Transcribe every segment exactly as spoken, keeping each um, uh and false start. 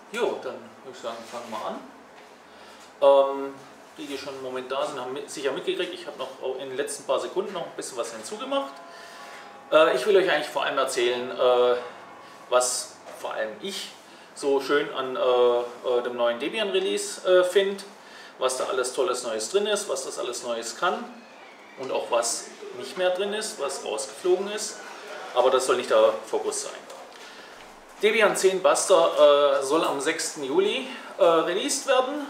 Jo, dann würde ich sagen, fangen wir an. Ähm, die, die schon im Moment da sind, haben mit, sicher mitgekriegt. Ich habe noch in den letzten paar Sekunden noch ein bisschen was hinzugemacht. Äh, ich will euch eigentlich vor allem erzählen, äh, was vor allem ich so schön an äh, äh, dem neuen Debian Release äh, finde, was da alles Tolles Neues drin ist, was das alles Neues kann und auch was nicht mehr drin ist, was rausgeflogen ist. Aber das soll nicht der Fokus sein. Debian zehn Buster äh, soll am sechsten Juli äh, released werden.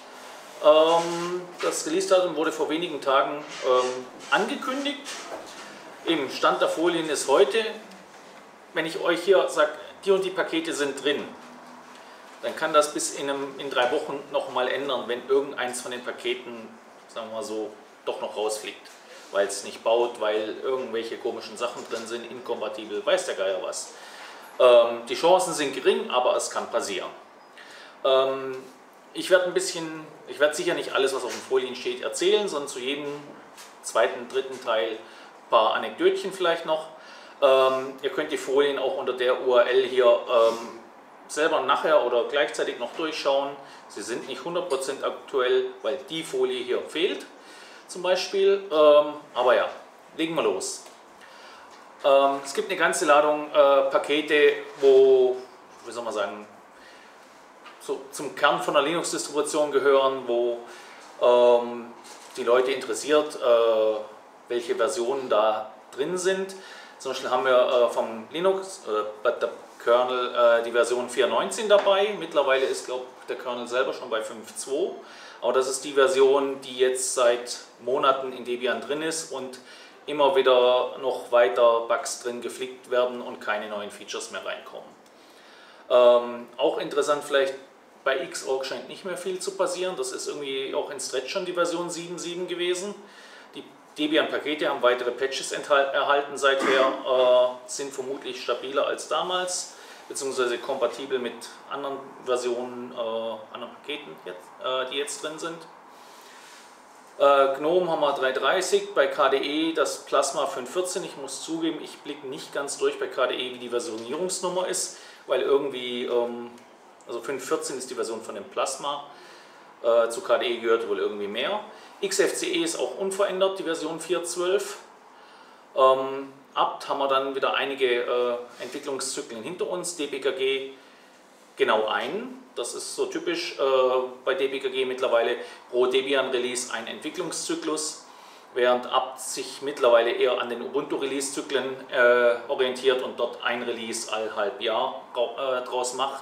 Ähm, das Release-Datum wurde vor wenigen Tagen ähm, angekündigt. Im Stand der Folien ist heute, wenn ich euch hier sage, die und die Pakete sind drin, dann kann das bis in, einem, in drei Wochen nochmal ändern, wenn irgendeins von den Paketen, sagen wir mal so, doch noch rausfliegt. Weil es nicht baut, weil irgendwelche komischen Sachen drin sind, inkompatibel, weiß der Geier was. Ähm, die Chancen sind gering, aber es kann passieren. Ähm, ich werde ein bisschen, ich werde sicher nicht alles, was auf den Folien steht, erzählen, sondern zu jedem zweiten, dritten Teil ein paar Anekdötchen vielleicht noch. Ähm, ihr könnt die Folien auch unter der U R L hier ähm, selber nachher oder gleichzeitig noch durchschauen. Sie sind nicht hundert Prozent aktuell, weil die Folie hier fehlt zum Beispiel. Ähm, aber ja, legen wir los. Ähm, es gibt eine ganze Ladung äh, Pakete, wo, wie soll man sagen, so zum Kern von der Linux-Distribution gehören, wo ähm, die Leute interessiert, äh, welche Versionen da drin sind. Zum Beispiel haben wir äh, vom Linux, äh, der Kernel, äh, die Version vier Punkt neunzehn dabei. Mittlerweile ist, glaube ich, der Kernel selber schon bei fünf Punkt zwei. Aber das ist die Version, die jetzt seit Monaten in Debian drin ist und immer wieder noch weiter Bugs drin geflickt werden und keine neuen Features mehr reinkommen. Ähm, auch interessant vielleicht, bei Xorg scheint nicht mehr viel zu passieren. Das ist irgendwie auch in Stretch schon die Version sieben Punkt sieben gewesen. Die Debian-Pakete haben weitere Patches erhalten seither, äh, sind vermutlich stabiler als damals, beziehungsweise kompatibel mit anderen Versionen, äh, anderen Paketen, jetzt, äh, die jetzt drin sind. Äh, GNOME haben wir drei Punkt dreißig, bei K D E das Plasma fünf Punkt vierzehn. Ich muss zugeben, ich blicke nicht ganz durch bei K D E, wie die Versionierungsnummer ist, weil irgendwie, ähm, also fünf Punkt vierzehn ist die Version von dem Plasma, äh, zu K D E gehört wohl irgendwie mehr. X F C E ist auch unverändert, die Version vier Punkt zwölf. Ähm, apt haben wir dann wieder einige äh, Entwicklungszyklen hinter uns, D B K G genau einen. Das ist so typisch äh, bei D B K G mittlerweile, pro Debian-Release ein Entwicklungszyklus, während apt sich mittlerweile eher an den Ubuntu-Release-Zyklen äh, orientiert und dort ein Release all halb Jahr äh, draus macht.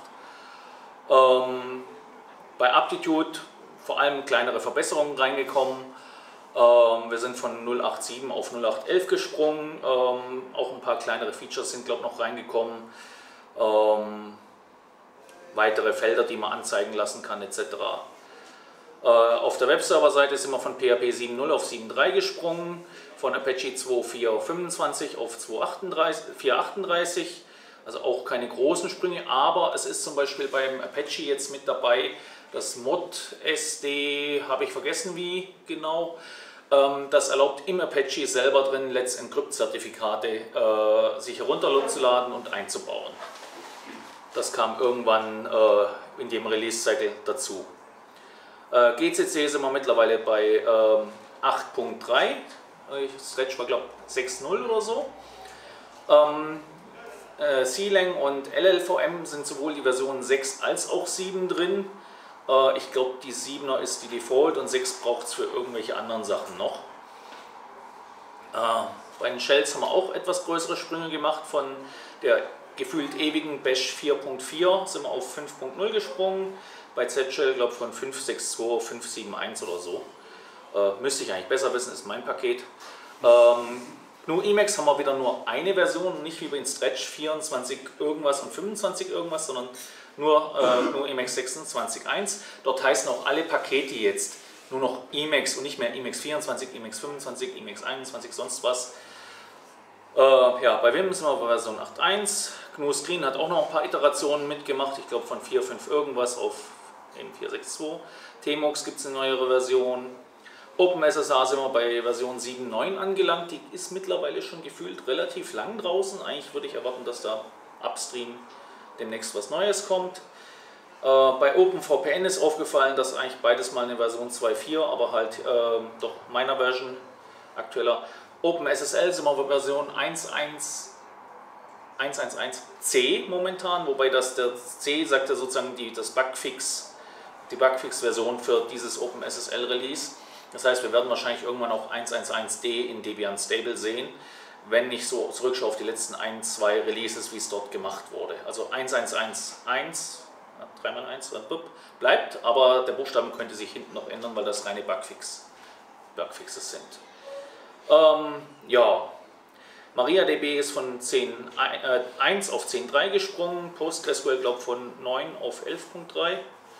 Ähm, bei Aptitude vor allem kleinere Verbesserungen reingekommen. Ähm, wir sind von null Punkt acht sieben auf null Punkt acht elf gesprungen. Ähm, auch ein paar kleinere Features sind, glaube ich, noch reingekommen. Ähm, weitere Felder, die man anzeigen lassen kann, et cetera. Äh, auf der Webserver-Seite sind wir von P H P sieben Punkt null auf sieben Punkt drei gesprungen, von Apache zwei Punkt vier Punkt fünfundzwanzig auf vier Punkt achtunddreißig, also auch keine großen Sprünge, aber es ist zum Beispiel beim Apache jetzt mit dabei, das Mod S D, habe ich vergessen wie genau, ähm, das erlaubt im Apache selber drin Let's Encrypt-Zertifikate äh, sich herunterzuladen und einzubauen. Das kam irgendwann äh, in dem Release-Cycle dazu. Äh, G C C sind wir mittlerweile bei ähm, acht Punkt drei. Stretch war, glaube ich, sechs Punkt null oder so. Ähm, äh, C-Lang und L L V M sind sowohl die Versionen sechs als auch sieben drin. Äh, ich glaube, die siebener ist die Default und sechs braucht es für irgendwelche anderen Sachen noch. Äh, bei den Shells haben wir auch etwas größere Sprünge gemacht. Von der gefühlt ewigen Bash vier Punkt vier sind wir auf fünf Punkt null gesprungen. Bei Z-Shell, glaube ich, von fünf Punkt sechs zwei auf fünf Punkt sieben eins oder so. Äh, müsste ich eigentlich besser wissen, ist mein Paket. Ähm, G N U Emacs haben wir wieder nur eine Version, nicht wie bei Stretch vierundzwanzig irgendwas und fünfundzwanzig irgendwas, sondern nur äh, G N U Emacs sechsundzwanzig Punkt eins. Dort heißen auch alle Pakete jetzt nur noch Emacs und nicht mehr Emacs vierundzwanzig, Emacs fünfundzwanzig, Emacs einundzwanzig, sonst was. Äh, ja, bei Vim sind wir bei Version acht Punkt eins. G N U Screen hat auch noch ein paar Iterationen mitgemacht, ich glaube von vier Punkt fünf irgendwas auf vier Punkt sechs zwei. Tmux gibt es eine neuere Version. OpenSSH sind wir bei Version sieben Punkt neun angelangt, die ist mittlerweile schon gefühlt relativ lang draußen. Eigentlich würde ich erwarten, dass da upstream demnächst was Neues kommt. Äh, bei OpenVPN ist aufgefallen, dass eigentlich beides mal eine Version zwei Punkt vier, aber halt äh, doch meiner Version aktueller. OpenSSL sind wir bei Version eins Punkt eins Punkt elf C momentan, wobei das der C sagt ja sozusagen die, das Bugfix, die Bugfix-Version für dieses OpenSSL-Release. Das heißt, wir werden wahrscheinlich irgendwann auch eins Punkt elf D in Debian Stable sehen, wenn ich so zurückschaue auf die letzten ein, zwei Releases, wie es dort gemacht wurde. Also eins Punkt eins Punkt eins, drei mal eins bleibt, aber der Buchstaben könnte sich hinten noch ändern, weil das reine Bugfix, Bugfixes sind. Ähm, ja, MariaDB ist von zehn Punkt eins auf zehn Punkt drei gesprungen, PostgreSQL glaube ich von neun auf elf Punkt drei.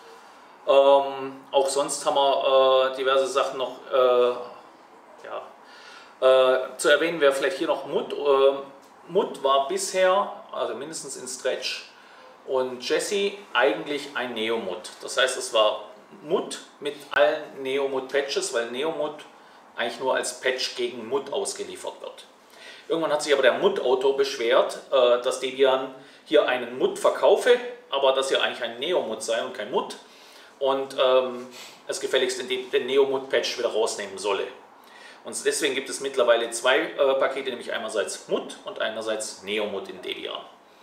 Ähm, auch sonst haben wir äh, diverse Sachen noch. Äh, ja. äh, zu erwähnen wäre vielleicht hier noch Mut. Äh, Mut war bisher, also mindestens in Stretch, und Jessie eigentlich ein NeoMut. Das heißt, es war Mut mit allen NeoMut-Patches, weil NeoMut eigentlich nur als Patch gegen Mut ausgeliefert wird. Irgendwann hat sich aber der Mut-Autor beschwert, äh, dass Debian hier einen Mut verkaufe, aber dass hier eigentlich ein NeoMut sei und kein Mut. Und ähm, es gefälligst den, den NeoMut-Patch wieder rausnehmen solle. Und deswegen gibt es mittlerweile zwei äh, Pakete, nämlich einerseits Mut und einerseits NeoMut in Debian.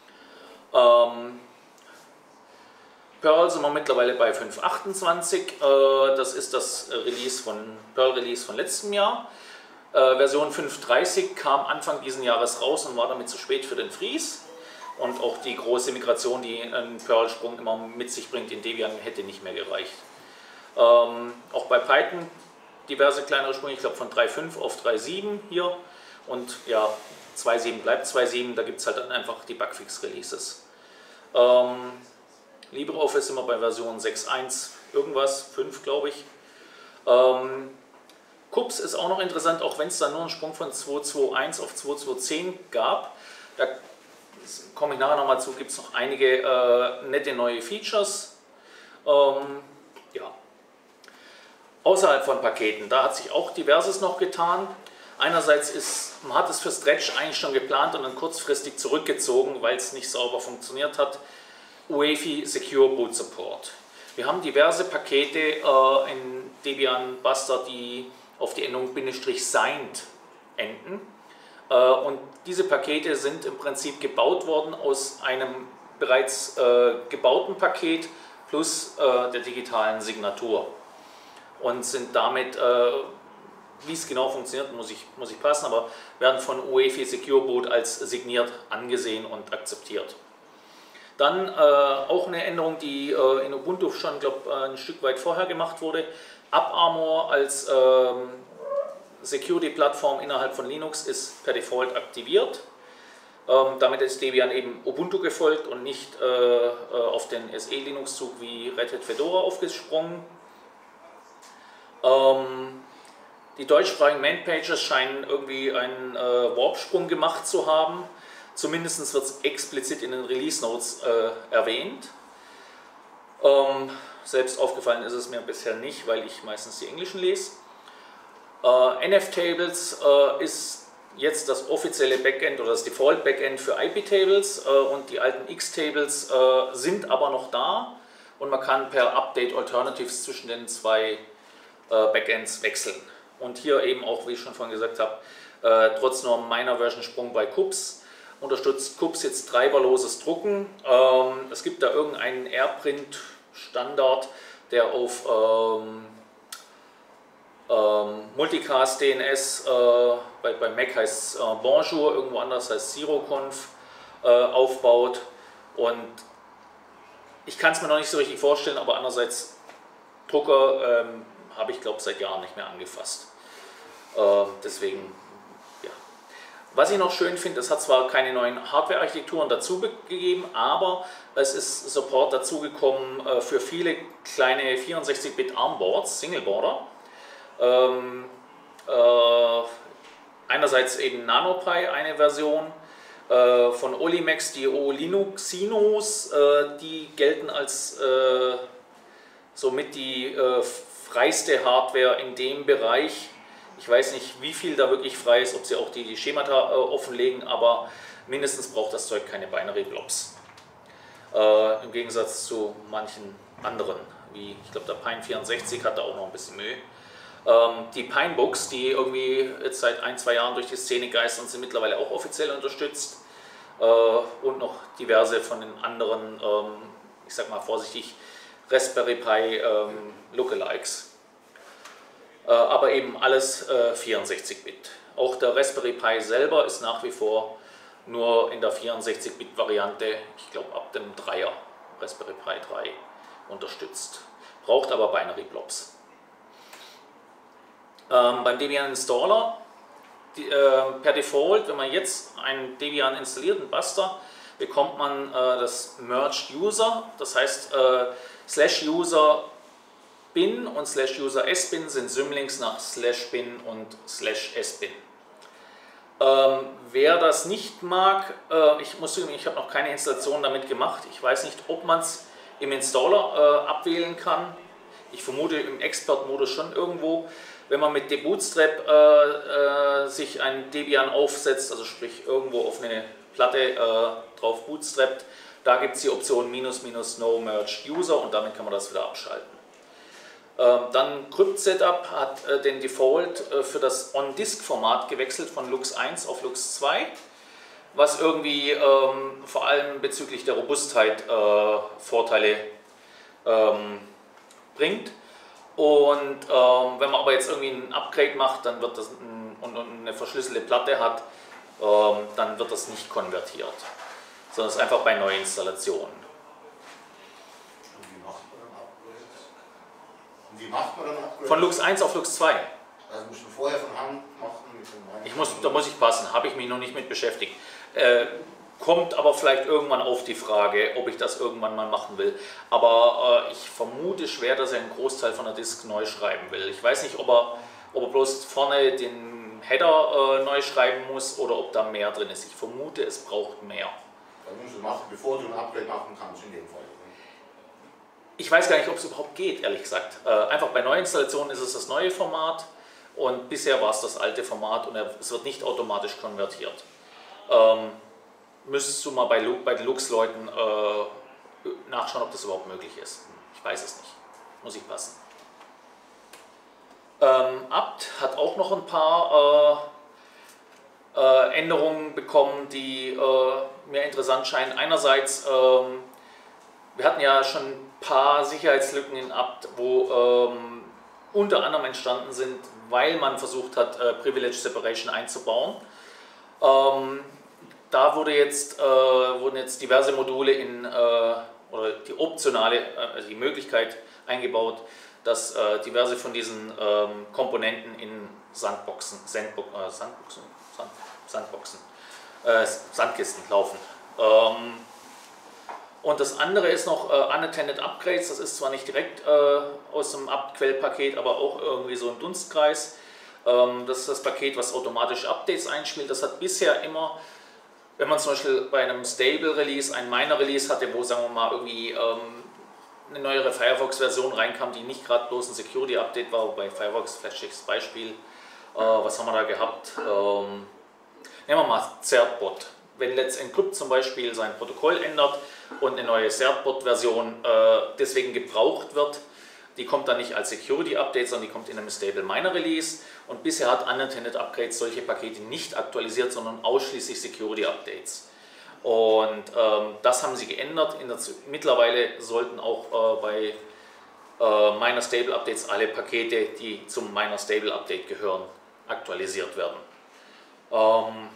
Ähm, Perl sind wir mittlerweile bei fünf Punkt achtundzwanzig. Äh, das ist das Release von, Perl Release von letztem Jahr. Äh, Version fünf Punkt dreißig kam Anfang dieses Jahres raus und war damit zu spät für den Freeze. Und auch die große Migration, die ein Perl-Sprung immer mit sich bringt in Debian, hätte nicht mehr gereicht. Ähm, auch bei Python diverse kleinere Sprünge, ich glaube von drei Punkt fünf auf drei Punkt sieben hier. Und ja, zwei Punkt sieben bleibt zwei Punkt sieben, da gibt es halt dann einfach die Bugfix-Releases. Ähm, LibreOffice sind wir bei Version sechs Punkt eins irgendwas, fünf glaube ich. Ähm, Kups ist auch noch interessant, auch wenn es da nur einen Sprung von zwei Punkt zwei eins auf zwei Punkt zwei zehn gab. Da komme ich nachher nochmal zu, gibt es noch einige äh, nette neue Features. Ähm, ja. Außerhalb von Paketen, da hat sich auch diverses noch getan. Einerseits ist, man hat es für Stretch eigentlich schon geplant und dann kurzfristig zurückgezogen, weil es nicht sauber funktioniert hat. U E F I Secure Boot Support. Wir haben diverse Pakete äh, in Debian Buster, die auf die Endung "signed" enden. Äh, und diese Pakete sind im Prinzip gebaut worden aus einem bereits äh, gebauten Paket plus äh, der digitalen Signatur. Und sind damit, äh, wie es genau funktioniert, muss ich, muss ich passen, aber werden von U E F I Secure Boot als signiert angesehen und akzeptiert. Dann äh, auch eine Änderung, die äh, in Ubuntu schon, glaube ein Stück weit vorher gemacht wurde. AppArmor als ähm, Security-Plattform innerhalb von Linux ist per Default aktiviert. Ähm, damit ist Debian eben Ubuntu gefolgt und nicht äh, auf den S E-Linux-Zug wie Red Hat Fedora aufgesprungen. Ähm, die deutschsprachigen Man-Pages scheinen irgendwie einen äh, Warp-Sprung gemacht zu haben. Zumindest wird es explizit in den Release-Notes äh, erwähnt. Ähm, selbst aufgefallen ist es mir bisher nicht, weil ich meistens die englischen lese. Äh, N F Tables äh, ist jetzt das offizielle Backend oder das Default-Backend für I P-Tables äh, und die alten X-Tables äh, sind aber noch da und man kann per Update Alternatives zwischen den zwei Backends wechseln. Und hier eben auch, wie ich schon vorhin gesagt habe, äh, trotz nur meiner Version Sprung bei Kups, unterstützt Kups jetzt treiberloses Drucken. Ähm, es gibt da irgendeinen AirPrint-Standard, der auf ähm, ähm, Multicast D N S, äh, bei, bei Mac heißt es äh, Bonjour, irgendwo anders heißt ZeroConf, äh, aufbaut. Und ich kann es mir noch nicht so richtig vorstellen, aber andererseits Drucker ähm, habe ich, glaube seit Jahren nicht mehr angefasst. Äh, deswegen, ja. Was ich noch schön finde, es hat zwar keine neuen Hardware-Architekturen dazu gegeben, aber es ist Support dazugekommen äh, für viele kleine vierundsechzig Bit ARM-Boards, Single-Boarder. Ähm, äh, einerseits eben NanoPi, eine Version, äh, von Olimex, die O-Linuxinos, äh, die gelten als äh, somit die äh, freiste Hardware in dem Bereich. Ich weiß nicht, wie viel da wirklich frei ist, ob sie auch die, die Schemata äh, offenlegen, aber mindestens braucht das Zeug keine Binary Blobs. Äh, im Gegensatz zu manchen anderen, wie ich glaube der Pine vierundsechzig hat da auch noch ein bisschen Mühe. Ähm, die Pinebooks, die irgendwie jetzt seit ein, zwei Jahren durch die Szene geistern, sind mittlerweile auch offiziell unterstützt. Äh, und noch diverse von den anderen, ähm, ich sag mal vorsichtig, Raspberry Pi ähm, Lookalikes. Äh, aber eben alles äh, vierundsechzig Bit. Auch der Raspberry Pi selber ist nach wie vor nur in der vierundsechzig Bit Variante, ich glaube ab dem Dreier Raspberry Pi drei unterstützt. Braucht aber Binary Blobs. Ähm, beim Debian Installer, die, äh, per Default, wenn man jetzt einen Debian installiert, einen Buster, bekommt man äh, das Merged User, das heißt äh, slash User bin und slash User sbin sind Symlinks nach slash bin und slash sbin. Ähm, wer das nicht mag, äh, ich muss zugeben, ich habe noch keine Installation damit gemacht. Ich weiß nicht, ob man es im Installer äh, abwählen kann. Ich vermute im Expert-Modus schon irgendwo. Wenn man mit debootstrap äh, äh, sich ein Debian aufsetzt, also sprich irgendwo auf eine Platte äh, drauf bootstrappt, da gibt es die Option minus minus no merged user und damit kann man das wieder abschalten. Ähm, dann Crypt-Setup hat äh, den Default äh, für das On-Disk-Format gewechselt von Lux eins auf Lux zwei, was irgendwie ähm, vor allem bezüglich der Robustheit äh, Vorteile ähm, bringt. Und ähm, wenn man aber jetzt irgendwie ein Upgrade macht, dann wird das ein, und, und eine verschlüsselte Platte hat, ähm, dann wird das nicht konvertiert, sondern es ist einfach bei Neuinstallationen. Wie macht man dann Upgrade? Von Lux eins auf Lux zwei. Also muss man vorher von Hand machen? Mit dem ich muss, da muss ich passen, habe ich mich noch nicht mit beschäftigt. Äh, kommt aber vielleicht irgendwann auf die Frage, ob ich das irgendwann mal machen will. Aber äh, ich vermute schwer, dass er einen Großteil von der Disk neu schreiben will. Ich weiß nicht, ob er, ob er bloß vorne den Header äh, neu schreiben muss oder ob da mehr drin ist. Ich vermute, es braucht mehr. Das musst du machen, bevor du ein Upgrade machen kannst in dem Fall. Ich weiß gar nicht, ob es überhaupt geht, ehrlich gesagt. Äh, einfach bei Neuinstallationen ist es das neue Format und bisher war es das alte Format und es wird nicht automatisch konvertiert. Ähm, müsstest du mal bei, bei den Lux-Leuten äh, nachschauen, ob das überhaupt möglich ist. Ich weiß es nicht. Muss ich passen. Ähm, apt hat auch noch ein paar äh, äh, Änderungen bekommen, die äh, mir interessant scheinen. Einerseits, ähm, wir hatten ja schon ein paar Sicherheitslücken in apt, wo ähm, unter anderem entstanden sind, weil man versucht hat, äh, Privilege Separation einzubauen. Ähm, da wurde jetzt, äh, wurden jetzt diverse Module in, äh, oder die optionale, äh, also die Möglichkeit eingebaut, dass äh, diverse von diesen ähm, Komponenten in Sandboxen, Sandbo äh, Sandboxen, Sand Sandboxen, äh, Sandkisten laufen. Ähm, Und das andere ist noch äh, Unattended Upgrades, das ist zwar nicht direkt äh, aus dem apt-Quellpaket, aber auch irgendwie so ein Dunstkreis. Ähm, das ist das Paket, was automatisch Updates einspielt. Das hat bisher immer, wenn man zum Beispiel bei einem Stable Release, ein Minor Release hatte, wo sagen wir mal irgendwie ähm, eine neuere Firefox-Version reinkam, die nicht gerade bloß ein Security-Update war, bei Firefox, vielleicht das Beispiel, äh, was haben wir da gehabt? Ähm, nehmen wir mal Certbot. Wenn Let's Encrypt zum Beispiel sein Protokoll ändert und eine neue Certbot-Version äh, deswegen gebraucht wird, die kommt dann nicht als Security-Update, sondern die kommt in einem Stable Minor Release. Und bisher hat Unattended Upgrades solche Pakete nicht aktualisiert, sondern ausschließlich Security-Updates. Und ähm, das haben sie geändert. In der, mittlerweile sollten auch äh, bei äh, Minor Stable Updates alle Pakete, die zum Minor Stable Update gehören, aktualisiert werden. Ähm,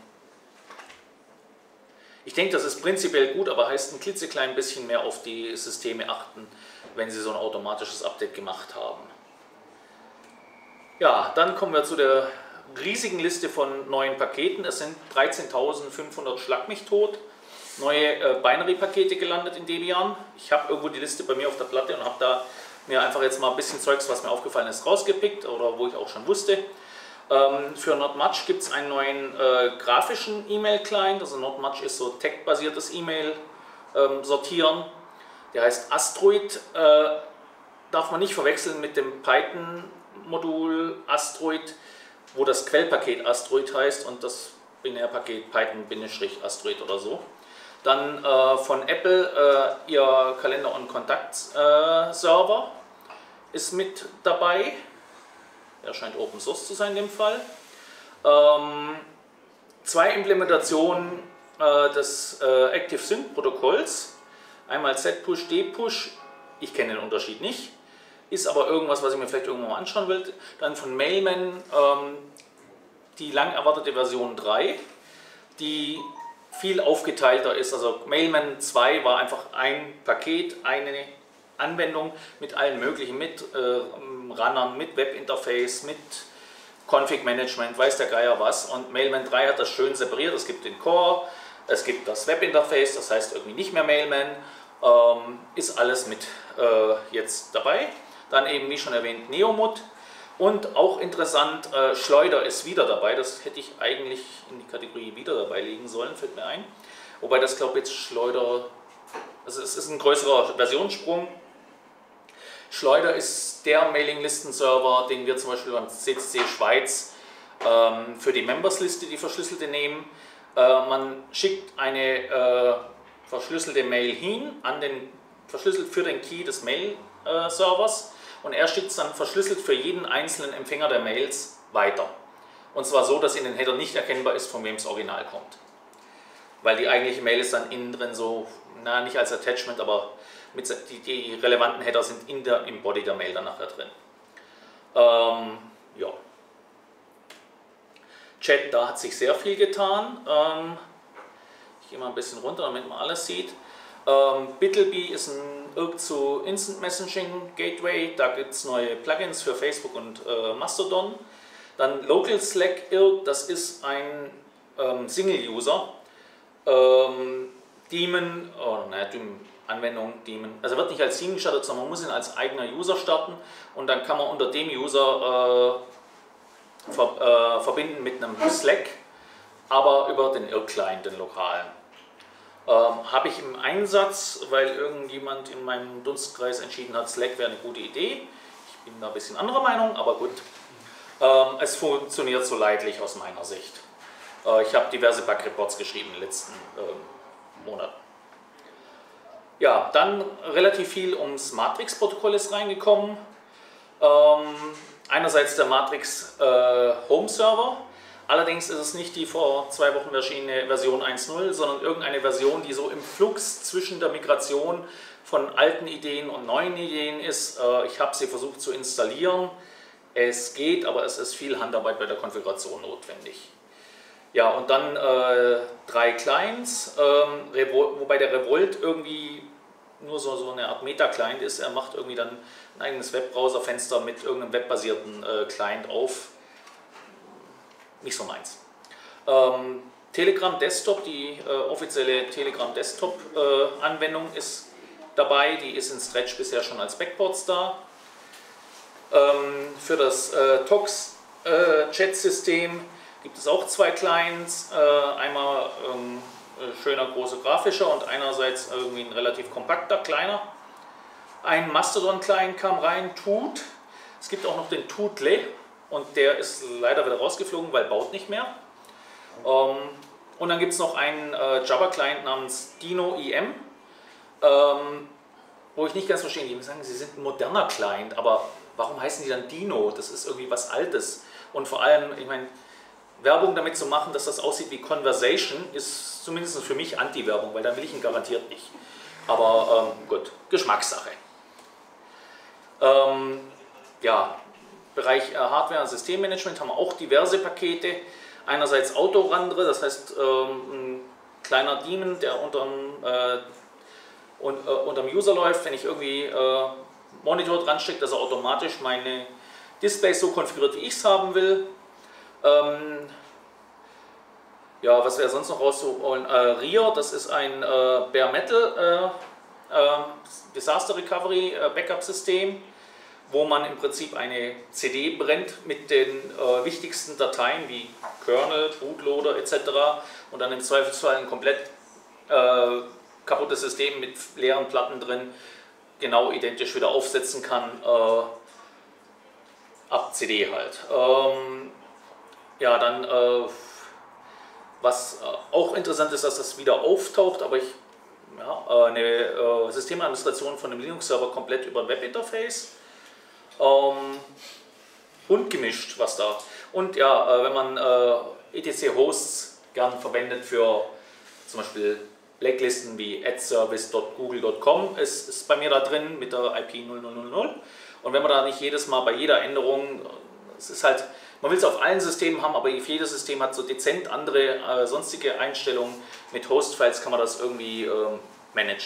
Ich denke, das ist prinzipiell gut, aber heißt ein klitzeklein bisschen mehr auf die Systeme achten, wenn sie so ein automatisches Update gemacht haben. Ja, dann kommen wir zu der riesigen Liste von neuen Paketen. Es sind dreizehntausendfünfhundert Schlag mich tot neue äh, Binary-Pakete gelandet in Debian. Ich habe irgendwo die Liste bei mir auf der Platte und habe da mir einfach jetzt mal ein bisschen Zeugs, was mir aufgefallen ist, rausgepickt oder wo ich auch schon wusste. Ähm, für NotMuch gibt es einen neuen äh, grafischen E-Mail-Client, also NotMuch ist so tag-basiertes E-Mail ähm, sortieren. Der heißt Asteroid, äh, darf man nicht verwechseln mit dem Python-Modul Asteroid, wo das Quellpaket Asteroid heißt und das Binärpaket Python-Asteroid oder so. Dann äh, von Apple äh, ihr Kalender- und Kontakt-Server äh, ist mit dabei. Er scheint Open Source zu sein in dem Fall. Ähm, zwei Implementationen äh, des äh, Active Sync Protokolls. Einmal Z-Push, D-Push. Ich kenne den Unterschied nicht. Ist aber irgendwas, was ich mir vielleicht irgendwann mal anschauen will. Dann von Mailman ähm, die lang erwartete Version drei, die viel aufgeteilter ist. Also Mailman zwei war einfach ein Paket, eine Anwendung mit allen möglichen, mit äh, Runnern, mit Webinterface, mit Config-Management, weiß der Geier was. Und Mailman drei hat das schön separiert. Es gibt den Core, es gibt das Webinterface, das heißt irgendwie nicht mehr Mailman. Ähm, ist alles mit äh, jetzt dabei. Dann eben, wie schon erwähnt, Neomut. Und auch interessant, äh, Schleuder ist wieder dabei. Das hätte ich eigentlich in die Kategorie wieder dabei legen sollen, fällt mir ein. Wobei das, glaube ich, jetzt Schleuder, also es ist ein größerer Versionssprung. Schleuder ist der Mailinglisten-Server, den wir zum Beispiel beim C C C Schweiz ähm, für die Members-Liste, die verschlüsselte, nehmen. Äh, man schickt eine äh, verschlüsselte Mail hin, an den, verschlüsselt für den Key des Mail-Servers. Und er schickt es dann verschlüsselt für jeden einzelnen Empfänger der Mails weiter. Und zwar so, dass in den Header nicht erkennbar ist, von wem das Original kommt. Weil die eigentliche Mail ist dann innen drin so, na nicht als Attachment, aber mit, die, die relevanten Header sind in der, im Body der Mail dann nachher drin. Ähm, ja. Chat, da hat sich sehr viel getan. Ähm, ich gehe mal ein bisschen runter, damit man alles sieht. Ähm, Bitleby ist ein Irk zu Instant Messaging Gateway, da gibt es neue Plugins für Facebook und äh, Mastodon. Dann Local Slack Irk, das ist ein ähm, Single-User ähm, Daemon, oh ne, Anwendung Daemon, also wird nicht als Daemon gestartet, sondern man muss ihn als eigener User starten und dann kann man unter dem User äh, ver, äh, verbinden mit einem Slack, aber über den Irk-Client, den lokalen. Ähm, habe ich im Einsatz, weil irgendjemand in meinem Dunstkreis entschieden hat, Slack wäre eine gute Idee. Ich bin da ein bisschen anderer Meinung, aber gut. Ähm, es funktioniert so leidlich aus meiner Sicht. Äh, ich habe diverse Bug-Reports geschrieben in den letzten äh, Monaten. Ja, dann relativ viel ums Matrix-Protokoll ist reingekommen. Ähm, einerseits der Matrix äh, Home Server. Allerdings ist es nicht die vor zwei Wochen erschienene Version eins Punkt null, sondern irgendeine Version, die so im Flux zwischen der Migration von alten Ideen und neuen Ideen ist. Ich habe sie versucht zu installieren. Es geht, aber es ist viel Handarbeit bei der Konfiguration notwendig. Ja, und dann äh, drei Clients, ähm, wobei der Revolt irgendwie nur so, so eine Art Meta-Client ist. Er macht irgendwie dann ein eigenes Webbrowser-Fenster mit irgendeinem webbasierten äh, Client auf. Nicht so meins. Ähm, Telegram Desktop, die äh, offizielle Telegram Desktop äh, Anwendung ist dabei, die ist in Stretch bisher schon als Backports da. Ähm, für das äh, Tox äh, Chat-System gibt es auch zwei Clients, äh, einmal ähm, schöner großer grafischer und einerseits irgendwie ein relativ kompakter, kleiner. Ein Mastodon-Client kam rein, Tut. Es gibt auch noch den Tutle. Und der ist leider wieder rausgeflogen, weil baut nicht mehr. Ähm, und dann gibt es noch einen äh, Java-Client namens Dino I M, ähm, wo ich nicht ganz verstehe. Die sagen, sie sind ein moderner Client, aber warum heißen die dann Dino? Das ist irgendwie was Altes. Und vor allem, ich meine, Werbung damit zu machen, dass das aussieht wie Conversation, ist zumindest für mich Anti-Werbung, weil dann will ich ihn garantiert nicht. Aber ähm, gut, Geschmackssache. Ähm, ja. Bereich äh, Hardware- und Systemmanagement haben wir auch diverse Pakete. Einerseits Autorandre, das heißt ähm, ein kleiner Daemon, der unterm, äh, und, äh, unterm User läuft. Wenn ich irgendwie äh, Monitor dran stecke, dass er automatisch meine Displays so konfiguriert, wie ich es haben will. Ähm, ja, was wäre sonst noch rauszuholen? Äh, R I A, das ist ein äh, Bare Metal äh, äh, Disaster Recovery äh, Backup-System, wo man im Prinzip eine C D brennt mit den äh, wichtigsten Dateien wie Kernel, Bootloader et cetera und dann im Zweifelsfall ein komplett äh, kaputtes System mit leeren Platten drin genau identisch wieder aufsetzen kann, äh, ab C D halt. Ähm, ja, dann äh, Was äh, auch interessant ist, dass das wieder auftaucht, aber ich ja, äh, eine äh, Systemadministration von einem Linux-Server komplett über ein Webinterface. Ähm, bunt gemischt, was da. Und ja, äh, wenn man äh, E T C-Hosts gern verwendet für zum Beispiel Blacklisten wie adservice punkt google punkt com, ist, ist bei mir da drin mit der I P null null null null. Und wenn man da nicht jedes Mal bei jeder Änderung, es ist halt, man will es auf allen Systemen haben, aber jedes System hat so dezent andere äh, sonstige Einstellungen. Mit Host-Files kann man das irgendwie äh, managen.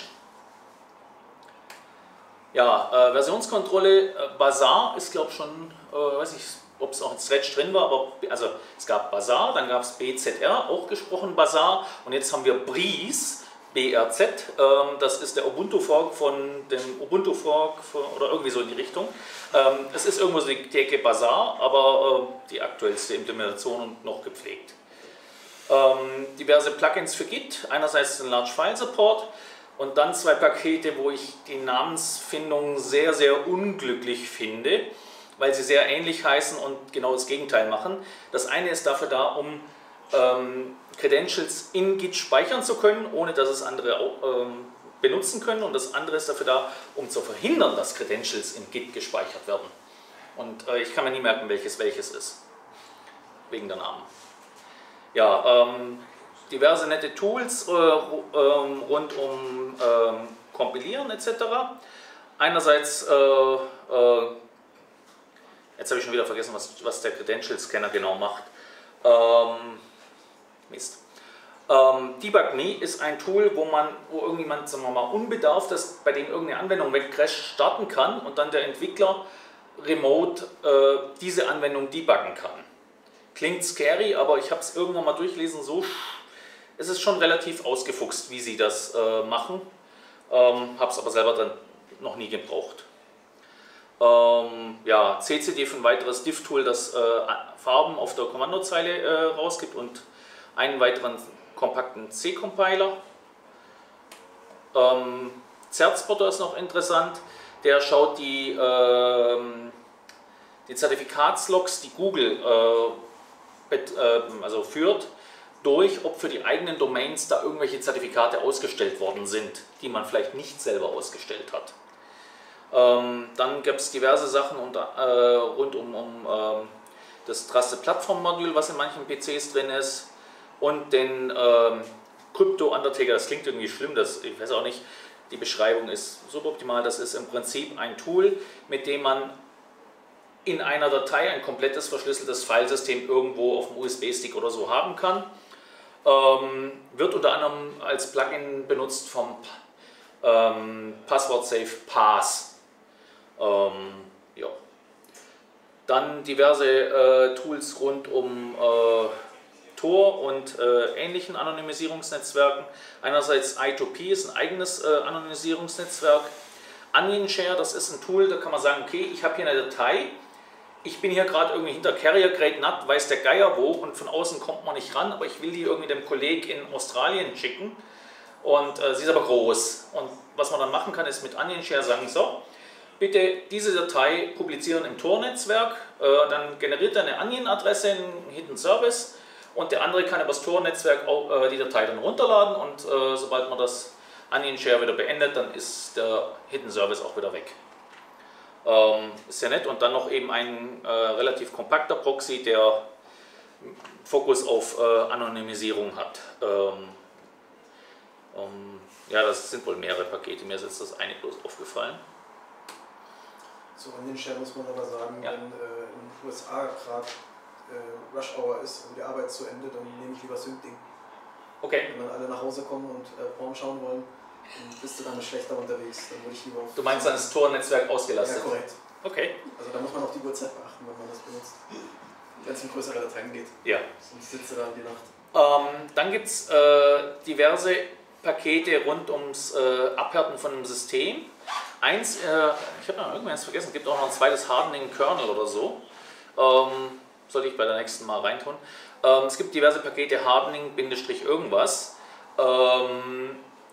Ja, äh, Versionskontrolle, äh, Bazaar ist glaube ich schon, äh, weiß nicht, ob es auch ein Stretch drin war, aber also es gab Bazaar, dann gab es B Z R, auch gesprochen Bazaar, und jetzt haben wir Breeze, B R Z, ähm, das ist der Ubuntu Fork von dem Ubuntu Fork von, oder irgendwie so in die Richtung. Ähm, es ist irgendwo so die Ecke Bazaar, aber äh, die aktuellste Implementation und noch gepflegt. Ähm, diverse Plugins für Git, einerseits den Large File Support und dann zwei Pakete, wo ich die Namensfindung sehr, sehr unglücklich finde, weil sie sehr ähnlich heißen und genau das Gegenteil machen. Das eine ist dafür da, um ähm, Credentials in Git speichern zu können, ohne dass es andere auch, ähm, benutzen können. Und das andere ist dafür da, um zu verhindern, dass Credentials in Git gespeichert werden. Und äh, ich kann mir nie merken, welches welches ist, wegen der Namen. Ja, ähm, diverse nette Tools äh, ähm, rund um ähm, Kompilieren et cetera. Einerseits äh, äh, jetzt habe ich schon wieder vergessen, was, was der Credential-Scanner genau macht. Ähm, Mist. Ähm, DebugMe ist ein Tool, wo man, wo irgendjemand, sagen wir mal, unbedarft ist, bei dem irgendeine Anwendung wegcrasht, starten kann und dann der Entwickler remote äh, diese Anwendung debuggen kann. Klingt scary, aber ich habe es irgendwann mal durchlesen, so es ist schon relativ ausgefuchst, wie sie das äh, machen. Ähm, habe es aber selber dann noch nie gebraucht. Ähm, ja, C C D für ein weiteres Diff-Tool, das äh, Farben auf der Kommandozeile äh, rausgibt und einen weiteren kompakten C-Compiler. Ähm, Zertspotter ist noch interessant, der schaut die, äh, die Zertifikatslogs, die Google äh, bet, äh, also führt, durch, ob für die eigenen Domains da irgendwelche Zertifikate ausgestellt worden sind, die man vielleicht nicht selber ausgestellt hat. Ähm, dann gibt es diverse Sachen unter, äh, rund um, um ähm, das Trusted Platform Module, was in manchen P Cs drin ist, und den ähm, Crypto Undertaker. Das klingt irgendwie schlimm, das, ich weiß auch nicht, die Beschreibung ist suboptimal. Das ist im Prinzip ein Tool, mit dem man in einer Datei ein komplettes verschlüsseltes Filesystem irgendwo auf dem U S B-Stick oder so haben kann. Ähm, wird unter anderem als Plugin benutzt vom ähm, Password Safe Pass. Ähm, ja. Dann diverse äh, Tools rund um äh, Tor und äh, ähnlichen Anonymisierungsnetzwerken. Einerseits I zwei P ist ein eigenes äh, Anonymisierungsnetzwerk. OnionShare, das ist ein Tool, da kann man sagen, okay, ich habe hier eine Datei, ich bin hier gerade irgendwie hinter Carrier Grade N A T, weiß der Geier wo, und von außen kommt man nicht ran, aber ich will die irgendwie dem Kollegen in Australien schicken und äh, sie ist aber groß. Und was man dann machen kann, ist mit OnionShare sagen, so, bitte diese Datei publizieren im Tor-Netzwerk, äh, dann generiert er eine Onion-Adresse, einen Hidden Service, und der andere kann über das Tor-Netzwerk auch äh, die Datei dann runterladen, und äh, sobald man das OnionShare wieder beendet, dann ist der Hidden Service auch wieder weg. Ähm, ist ja nett. Und dann noch eben ein äh, relativ kompakter Proxy, der Fokus auf äh, Anonymisierung hat. Ähm, ähm, ja, das sind wohl mehrere Pakete, mir ist jetzt das eine bloß aufgefallen. Zu OnionShare muss man aber sagen, ja. wenn äh, in den U S A gerade äh, Rush Hour ist, also die Arbeit zu Ende, dann nehme ich lieber Syncing. Okay. Wenn dann alle nach Hause kommen und äh, Porn schauen wollen, dann bist du dann schlechter unterwegs. Dann würde ich lieber auf Du meinst dann das Tor-Netzwerk ausgelastet? Ja, korrekt. Okay. Also da muss man auf die Uhrzeit beachten, wenn man das benutzt. Wenn es in größere Dateien geht. Ja. Sonst sitzt du da die Nacht. Ähm, dann gibt es äh, diverse Pakete rund ums äh, Abhärten von einem System. Eins, äh, ich habe noch irgendwas vergessen, es gibt auch noch ein zweites Hardening Kernel oder so. Ähm, sollte ich bei der nächsten Mal reintun. Ähm, es gibt diverse Pakete Hardening-irgendwas, ähm,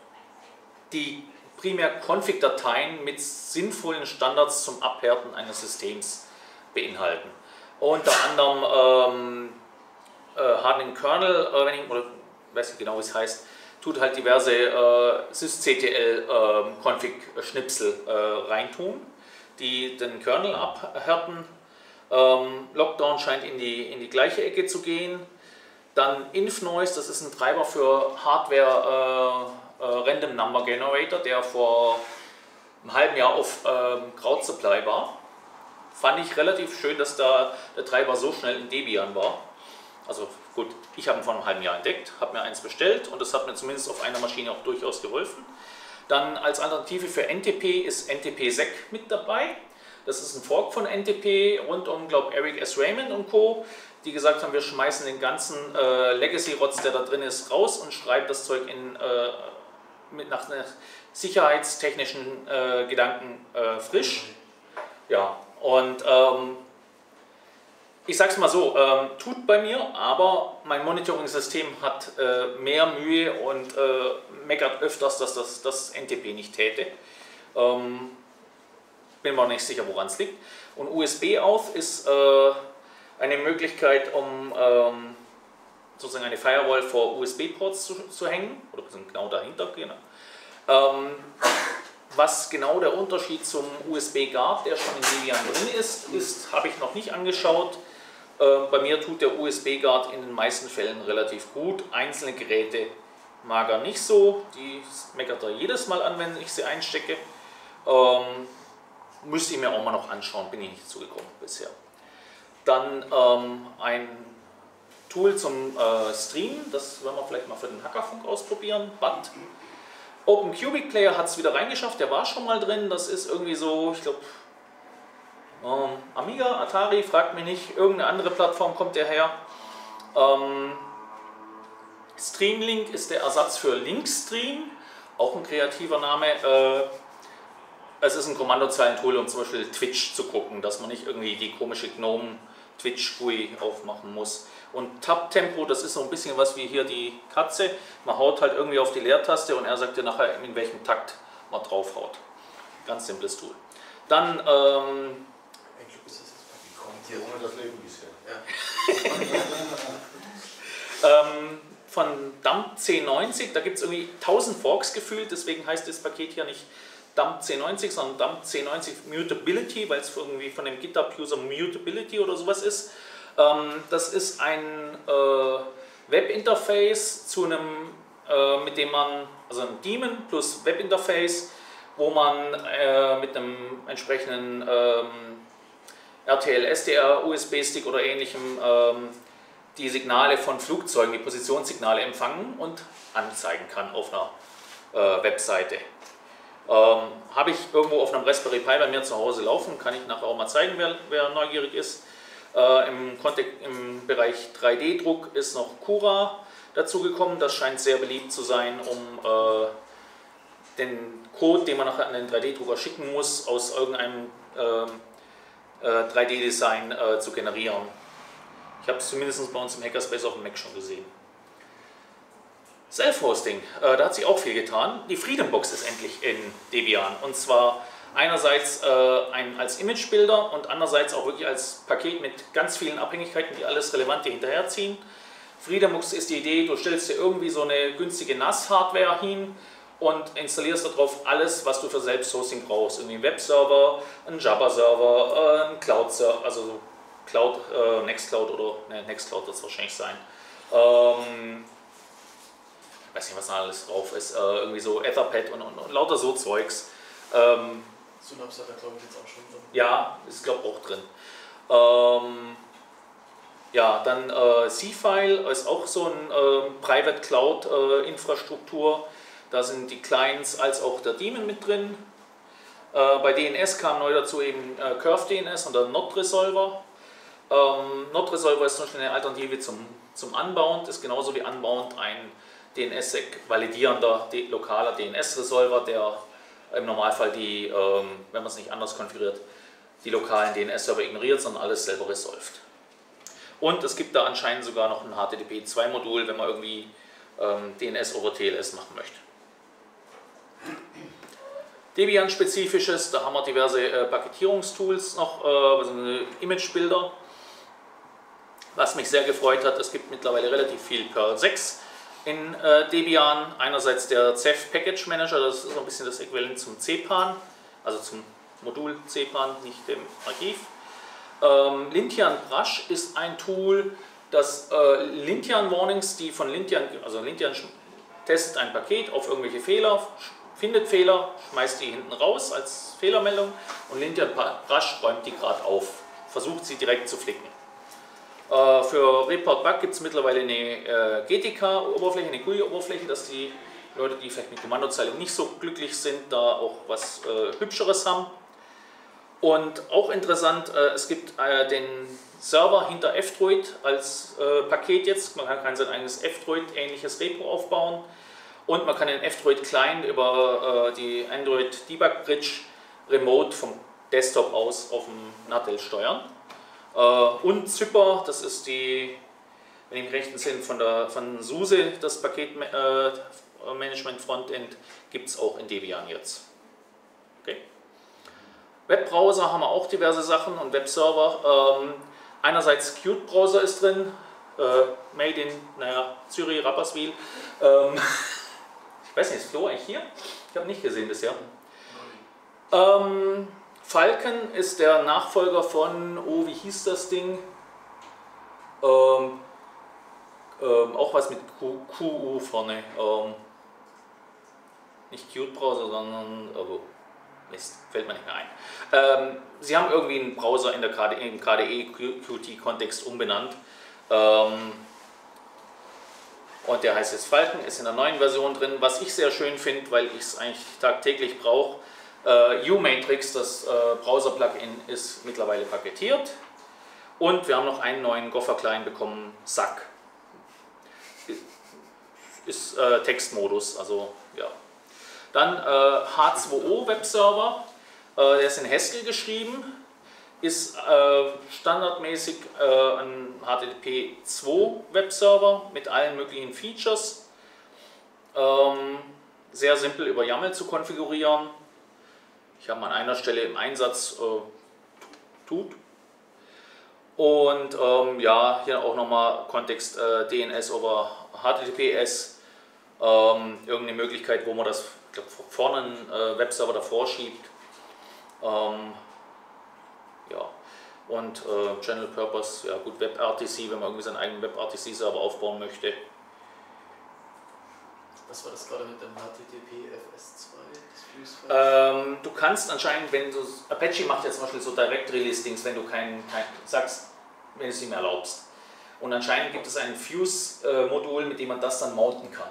die primär Config-Dateien mit sinnvollen Standards zum Abhärten eines Systems beinhalten. Unter anderem ähm, äh, Hardening Kernel, äh, wenn ich, oder weiß nicht genau, wie es heißt, tut halt diverse äh, sysctl-Config-Schnipsel äh, äh, reintun, die den Kernel abhärten. Ähm, Lockdown scheint in die, in die gleiche Ecke zu gehen. Dann InfNoise, das ist ein Treiber für Hardware äh, äh, Random Number Generator, der vor einem halben Jahr auf ähm, Crowd Supply war. Fand ich relativ schön, dass da der Treiber so schnell in Debian war. Also gut, ich habe ihn vor einem halben Jahr entdeckt, habe mir eins bestellt und das hat mir zumindest auf einer Maschine auch durchaus geholfen. Dann als Alternative für N T P ist N T P-Sec mit dabei. Das ist ein Fork von N T P rund um, glaube ich, Eric S. Raymond und Co., die gesagt haben, wir schmeißen den ganzen äh, Legacy-Rotz, der da drin ist, raus und schreiben das Zeug in, äh, mit nach sicherheitstechnischen äh, Gedanken äh, frisch. Ja, und ähm, ich sag's mal so, ähm, tut bei mir, aber mein Monitoring-System hat äh, mehr Mühe und äh, meckert öfters, dass das, das N T P nicht täte. Ähm, bin mir auch nicht sicher, woran es liegt. Und U S B-Auth ist äh, eine Möglichkeit, um ähm, sozusagen eine Firewall vor U S B-Ports zu, zu hängen, oder genau dahinter. Genau. Ähm, was genau der Unterschied zum U S B-Guard, der schon in Debian drin ist, ist, habe ich noch nicht angeschaut. Äh, bei mir tut der U S B-Guard in den meisten Fällen relativ gut. Einzelne Geräte mag er nicht so, die meckert er jedes Mal an, wenn ich sie einstecke. Ähm, müsste ich mir auch mal noch anschauen, bin ich nicht zugekommen bisher. Dann ähm, ein Tool zum äh, Streamen, das werden wir vielleicht mal für den Hackerfunk ausprobieren, B A T. OpenCubic Player hat es wieder reingeschafft, der war schon mal drin, das ist irgendwie so, ich glaube, ähm, Amiga, Atari, fragt mich nicht, irgendeine andere Plattform kommt der her. Ähm, Streamlink ist der Ersatz für Linkstream, auch ein kreativer Name. Äh, es ist ein Kommandozeilen-Tool, um zum Beispiel Twitch zu gucken, dass man nicht irgendwie die komische GNOME Twitch G U I aufmachen muss. Und Tab-Tempo, das ist so ein bisschen was wie hier die Katze. Man haut halt irgendwie auf die Leertaste und er sagt dir nachher, in welchem Takt man drauf haut. Ganz simples Tool. Dann, ähm, eigentlich ist das jetzt kommentiert ohne das Leben bisher. Ja. ähm, von Dump C neunzig, da gibt es irgendwie tausend Forks gefühlt, deswegen heißt das Paket hier nicht Dump C neunzig, sondern Dump C neunzig Mutability, weil es irgendwie von dem GitHub-User Mutability oder sowas ist. Ähm, das ist ein äh, Webinterface zu einem, äh, mit dem man, also ein Daemon plus Webinterface, wo man äh, mit einem entsprechenden ähm, R T L, S D R, U S B-Stick oder ähnlichem ähm, die Signale von Flugzeugen, die Positionssignale empfangen und anzeigen kann auf einer äh, Webseite. Ähm, Habe ich irgendwo auf einem Raspberry Pi bei mir zu Hause laufen, kann ich nachher auch mal zeigen, wer, wer neugierig ist. Äh, im, Kontext, Im Bereich drei D Druck ist noch Cura dazugekommen, das scheint sehr beliebt zu sein, um äh, den Code, den man nachher an den drei D Drucker schicken muss, aus irgendeinem äh, äh, drei D Design äh, zu generieren. Ich habe es zumindest bei uns im Hackerspace auf dem Mac schon gesehen. Self-Hosting, äh, da hat sich auch viel getan. Die FreedomBox ist endlich in Debian und zwar einerseits äh, ein, als Imagebilder und andererseits auch wirklich als Paket mit ganz vielen Abhängigkeiten, die alles Relevante hinterherziehen. FreedomBox ist die Idee, du stellst dir irgendwie so eine günstige N A S-Hardware hin und installierst darauf alles, was du für Selbsthosting brauchst. Irgendwie einen Webserver, einen Jabber-Server, äh, einen Cloud-Server, also so Cloud, äh, Nextcloud oder ne, Nextcloud wird es wahrscheinlich sein. Ähm, ich weiß nicht, was da alles drauf ist. Äh, irgendwie so Etherpad und, und, und lauter so Zeugs. Ähm, Synapse hat er, glaube ich, jetzt auch schon drin. Ja, ist glaube ich auch drin. Ähm, ja, dann äh, C-File ist auch so ein äh, Private Cloud äh, Infrastruktur. Da sind die Clients als auch der Daemon mit drin. Äh, bei D N S kam neu dazu eben äh, Curve D N S und der Node Resolver. Ähm, Node Resolver ist zum Beispiel eine Alternative zum, zum Unbound, ist genauso wie Unbound ein D N S-Sec validierender lokaler D N S-Resolver, der im Normalfall die, ähm, wenn man es nicht anders konfiguriert, die lokalen D N S-Server ignoriert, sondern alles selber resolved. Und es gibt da anscheinend sogar noch ein H T T P zwei Modul, wenn man irgendwie ähm, D N S over T L S machen möchte. Debian-spezifisches, da haben wir diverse äh, Paketierungstools noch, äh, also Imagebilder. Was mich sehr gefreut hat, es gibt mittlerweile relativ viel Perl sechs in äh, Debian. Einerseits der Ceph Package Manager, das ist so ein bisschen das Äquivalent zum C P A N, also zum Modul C P A N, nicht dem Archiv. Ähm, Lintian Brush ist ein Tool, das äh, Lintian Warnings, die von Lintian, also Lintian testet ein Paket auf irgendwelche Fehler, findet Fehler, schmeißt die hinten raus als Fehlermeldung und Lintian Brush räumt die gerade auf, versucht sie direkt zu flicken. Äh, für Report Bug gibt es mittlerweile eine äh, G T K-Oberfläche, eine G U I-Oberfläche, dass die Leute, die vielleicht mit Kommandozeile nicht so glücklich sind, da auch was äh, Hübscheres haben. Und auch interessant, äh, es gibt äh, den Server hinter F-Droid als äh, Paket jetzt. Man kann sein eigenes F-Droid-ähnliches Repo aufbauen. Und man kann den F-Droid-Client über äh, die Android Debug Bridge remote vom Desktop aus auf dem Nattel steuern. Äh, und Zypper, das ist die, wenn ich im rechten Sinn, von, der, von SUSE, das Paketmanagement Frontend, gibt es auch in Debian jetzt. Okay. Webbrowser haben wir auch diverse Sachen und Webserver. Ähm, einerseits Qt Browser ist drin, äh, made in, naja, Zürich, Rapperswil. Ähm, ich weiß nicht, ist Flo eigentlich hier? Ich habe nicht gesehen bisher. Ähm, Falcon ist der Nachfolger von, oh, wie hieß das Ding? Ähm, ähm, auch was mit Q, Q U vorne. Ähm, nicht Qt Browser, sondern. Oh, Mist, fällt mir nicht mehr ein. Ähm, sie haben irgendwie einen Browser in der K D E, im K D E-Q T-Kontext umbenannt. Ähm, und der heißt jetzt Falcon, ist in der neuen Version drin. Was ich sehr schön finde, weil ich es eigentlich tagtäglich brauche, äh, U-Matrix, das äh, Browser-Plugin, ist mittlerweile paketiert. Und wir haben noch einen neuen Gopher-Client bekommen, S A C. Ist äh, Textmodus, also ja. Dann äh, H zwei O Webserver, äh, der ist in Haskell geschrieben, ist äh, standardmäßig äh, ein H T T P zwei Webserver mit allen möglichen Features. Ähm, sehr simpel über YAML zu konfigurieren. Ich habe an einer Stelle im Einsatz äh, tut. Und ähm, ja, hier auch nochmal Kontext äh, D N S over H T T P S. Ähm, irgendeine Möglichkeit, wo man das, ich glaube, vorne einen äh, Webserver davor schiebt. Ähm, ja. Und äh, General Purpose, ja gut, WebRTC, wenn man irgendwie seinen eigenen WebRTC-Server aufbauen möchte. Was war das gerade mit dem H T T P F S zwei? Ähm, du kannst anscheinend, wenn du, Apache macht ja zum Beispiel so Directory-Listings, wenn du keinen, kein, sagst, wenn du es ihm erlaubst. Und anscheinend gibt es ein Fuse-Modul, mit dem man das dann mounten kann.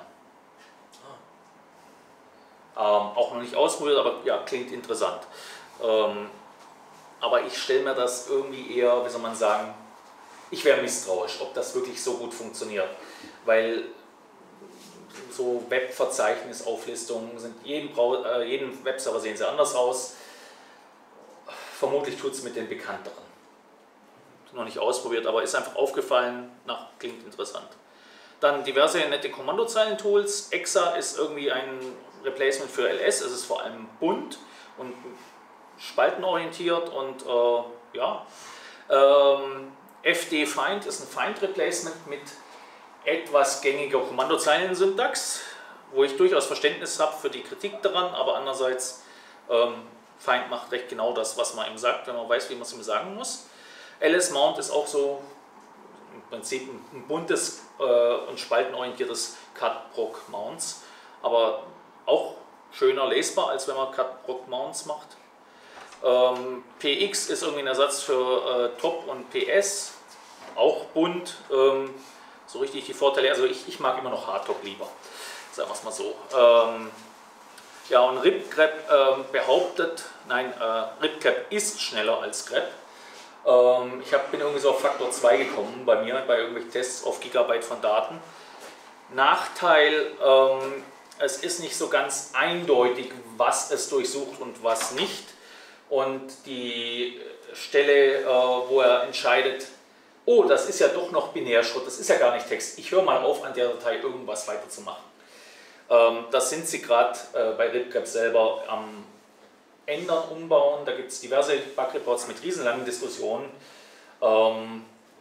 Ah. Ähm, auch noch nicht ausprobiert, aber ja, klingt interessant. Ähm, aber ich stelle mir das irgendwie eher, wie soll man sagen, ich wäre misstrauisch, ob das wirklich so gut funktioniert. Weil so Webverzeichnisauflistungen sind, jeden, äh, jeden Webserver sehen sie anders aus. Vermutlich tut es mit den bekannteren. Noch nicht ausprobiert, aber ist einfach aufgefallen, nach, klingt interessant. Dann diverse nette Kommandozeilen-Tools. Exa ist irgendwie ein Replacement für L S, es ist vor allem bunt und spaltenorientiert und äh, ja. Ähm, F D Find ist ein Find-Replacement mit etwas gängiger Kommandozeilen-Syntax, wo ich durchaus Verständnis habe für die Kritik daran, aber andererseits ähm, Find macht recht genau das, was man ihm sagt, wenn man weiß, wie man es ihm sagen muss. L S Mount ist auch so im Prinzip ein buntes äh, und spaltenorientiertes Cut-Proc Mounts, aber auch schöner lesbar, als wenn man Cut-Proc Mounts macht. Ähm, P X ist irgendwie ein Ersatz für äh, Top und P S, auch bunt. Ähm, So richtig die Vorteile, also ich, ich mag immer noch Hardtop lieber, sagen wir es mal so. Ähm, ja, und RipGrep ähm, behauptet, nein, äh, RipGrep ist schneller als grep. Ähm, ich hab, bin irgendwie so auf Faktor zwei gekommen bei mir, bei irgendwelchen Tests auf Gigabyte von Daten. Nachteil, ähm, es ist nicht so ganz eindeutig, was es durchsucht und was nicht. Und die Stelle, äh, wo er entscheidet, oh, das ist ja doch noch Binärschritt, das ist ja gar nicht Text. Ich höre mal auf, an der Datei irgendwas weiterzumachen. Ähm, das sind sie gerade äh, bei RipGrep selber am Ändern, Umbauen. Da gibt es diverse Bug-Reports mit riesenlangen Diskussionen. Ähm,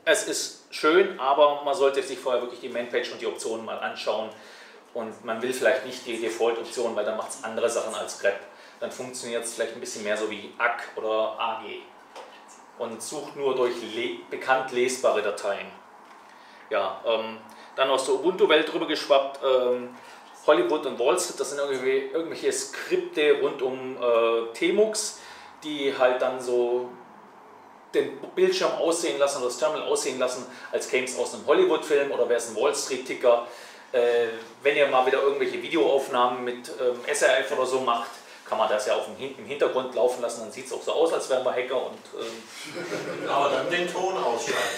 es ist schön, aber man sollte sich vorher wirklich die Mainpage und die Optionen mal anschauen. Und man will vielleicht nicht die Default-Option, weil dann macht es andere Sachen als grep. Dann funktioniert es vielleicht ein bisschen mehr so wie A C oder A G. Und sucht nur durch le bekannt lesbare Dateien. Ja, ähm, dann aus der Ubuntu-Welt drüber geschwappt. Ähm, Hollywood und Wall Street, das sind irgendwie irgendwelche Skripte rund um äh, Tmux, die halt dann so den Bildschirm aussehen lassen oder das Terminal aussehen lassen, als käme es aus einem Hollywood-Film oder wäre es ein Wall Street-Ticker. Äh, wenn ihr mal wieder irgendwelche Videoaufnahmen mit ähm, S R F oder so macht, kann man das ja auf dem, im Hintergrund laufen lassen, dann sieht es auch so aus, als wären wir Hacker. Und, ähm aber dann den Ton ausschalten.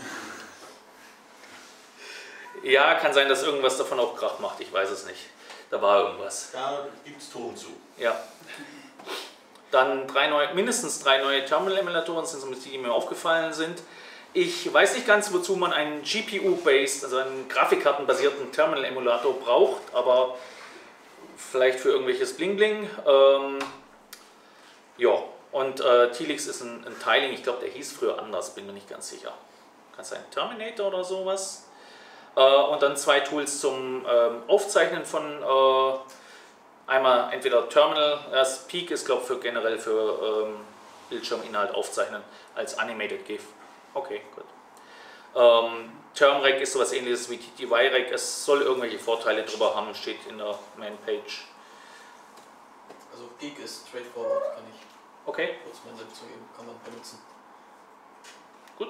Ja, kann sein, dass irgendwas davon auch Krach macht, ich weiß es nicht. Da war irgendwas. Da gibt es Ton zu. Ja. Dann drei neue, mindestens drei neue Terminal-Emulatoren sind so die, die mir aufgefallen sind. Ich weiß nicht ganz, wozu man einen G P U-based, also einen grafikkartenbasierten Terminal-Emulator braucht, aber vielleicht für irgendwelches Bling-Bling. Ähm, ja, und äh, Tilix ist ein, ein Tiling, ich glaube, der hieß früher anders, bin mir nicht ganz sicher. Kann es sein Terminator oder sowas? Äh, und dann zwei Tools zum ähm, Aufzeichnen von äh, einmal entweder Terminal, das Peak ist glaube ich für generell für ähm, Bildschirminhalt aufzeichnen als Animated GIF. Okay, gut. Ähm, Termrec ist sowas ähnliches wie T T Y-Rec. Es soll irgendwelche Vorteile drüber haben, steht in der Mainpage. Also Peak ist straightforward, kann ich Okay. kurz mal zugeben, kann man benutzen. Gut.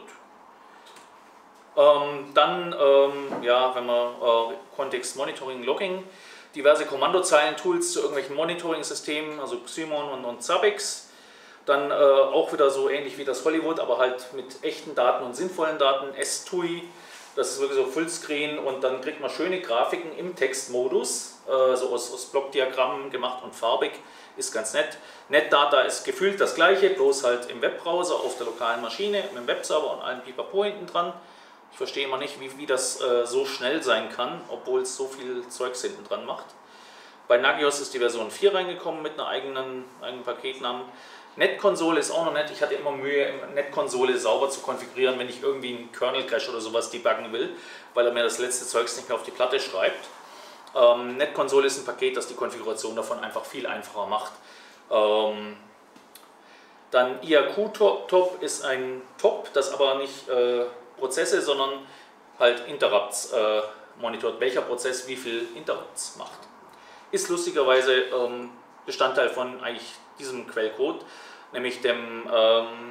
Ähm, dann, ähm, ja, wenn man äh, Kontext Monitoring, Logging, diverse Kommandozeilen-Tools zu irgendwelchen Monitoring-Systemen, also Xymon und, und Zabbix. Dann äh, auch wieder so ähnlich wie das Hollywood, aber halt mit echten Daten und sinnvollen Daten. S T U I, das ist wirklich so Fullscreen und dann kriegt man schöne Grafiken im Textmodus, äh, so aus, aus Blockdiagrammen gemacht und farbig, ist ganz nett. NetData ist gefühlt das gleiche, bloß halt im Webbrowser, auf der lokalen Maschine, mit dem Webserver und allem Pipapo hinten dran. Ich verstehe immer nicht, wie, wie das äh, so schnell sein kann, obwohl es so viel Zeugs hinten dran macht. Bei Nagios ist die Version vier reingekommen mit einer eigenen, eigenen Paketnamen. Netkonsole ist auch noch nett. Ich hatte immer Mühe, Netkonsole sauber zu konfigurieren, wenn ich irgendwie einen Kernel-Cache oder sowas debuggen will, weil er mir das letzte Zeugs nicht mehr auf die Platte schreibt. Ähm, Netkonsole ist ein Paket, das die Konfiguration davon einfach viel einfacher macht. Ähm, dann I A Q-Top ist ein Top, das aber nicht äh, Prozesse, sondern halt Interrupts äh, monitort, welcher Prozess wie viel Interrupts macht. Ist lustigerweise ähm, Bestandteil von eigentlich diesem Quellcode, nämlich dem ähm,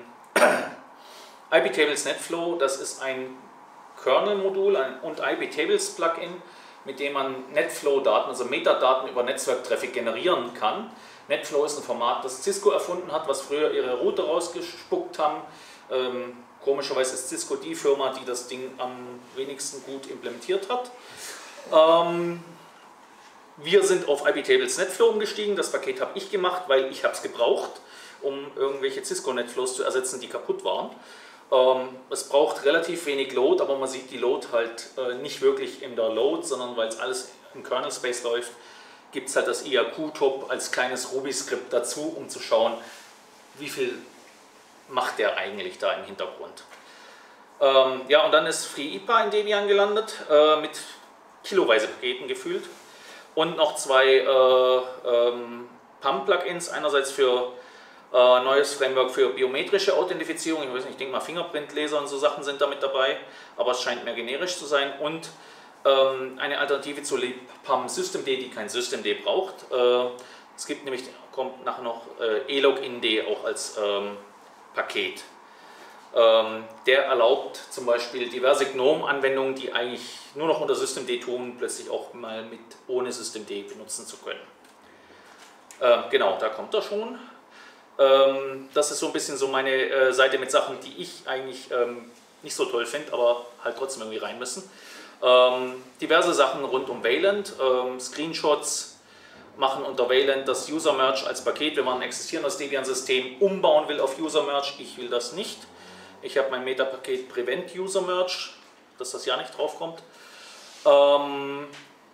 I P Tables NetFlow. Das ist ein Kernel-Modul und I P Tables Plugin, mit dem man NetFlow-Daten, also Metadaten über Netzwerktraffic generieren kann. NetFlow ist ein Format, das Cisco erfunden hat, was früher ihre Router rausgespuckt haben. Ähm, komischerweise ist Cisco die Firma, die das Ding am wenigsten gut implementiert hat. Ähm, Wir sind auf I P Tables NetFlow umgestiegen, das Paket habe ich gemacht, weil ich habe es gebraucht, um irgendwelche Cisco NetFlows zu ersetzen, die kaputt waren. Ähm, es braucht relativ wenig Load, aber man sieht die Load halt äh, nicht wirklich in der Load, sondern weil es alles im Kernel Space läuft, gibt es halt das I A Q-Top als kleines Ruby-Skript dazu, um zu schauen, wie viel macht der eigentlich da im Hintergrund. Ähm, ja, und dann ist FreeIPA in Debian gelandet, äh, mit kiloweise Paketen gefühlt. Und noch zwei äh, ähm, P A M-Plugins, einerseits für äh, neues Framework für biometrische Authentifizierung, ich weiß nicht, ich denke mal Fingerprintleser und so Sachen sind damit dabei, aber es scheint mehr generisch zu sein, und ähm, eine Alternative zu P A M Systemd, die kein Systemd braucht. Äh, es gibt nämlich, kommt nachher noch äh, elogInd auch als ähm, Paket. Ähm, der erlaubt zum Beispiel diverse GNOME-Anwendungen, die eigentlich nur noch unter Systemd tun, plötzlich auch mal mit ohne Systemd benutzen zu können. Ähm, genau, da kommt er schon. Ähm, das ist so ein bisschen so meine äh, Seite mit Sachen, die ich eigentlich ähm, nicht so toll finde, aber halt trotzdem irgendwie rein müssen. Ähm, diverse Sachen rund um Wayland, ähm, Screenshots machen unter Wayland das User Merge als Paket, wenn man ein existierendes Debian-System umbauen will auf User Merge. Ich will das nicht. Ich habe mein Metapaket Prevent User Merge, dass das ja nicht drauf kommt. Ähm,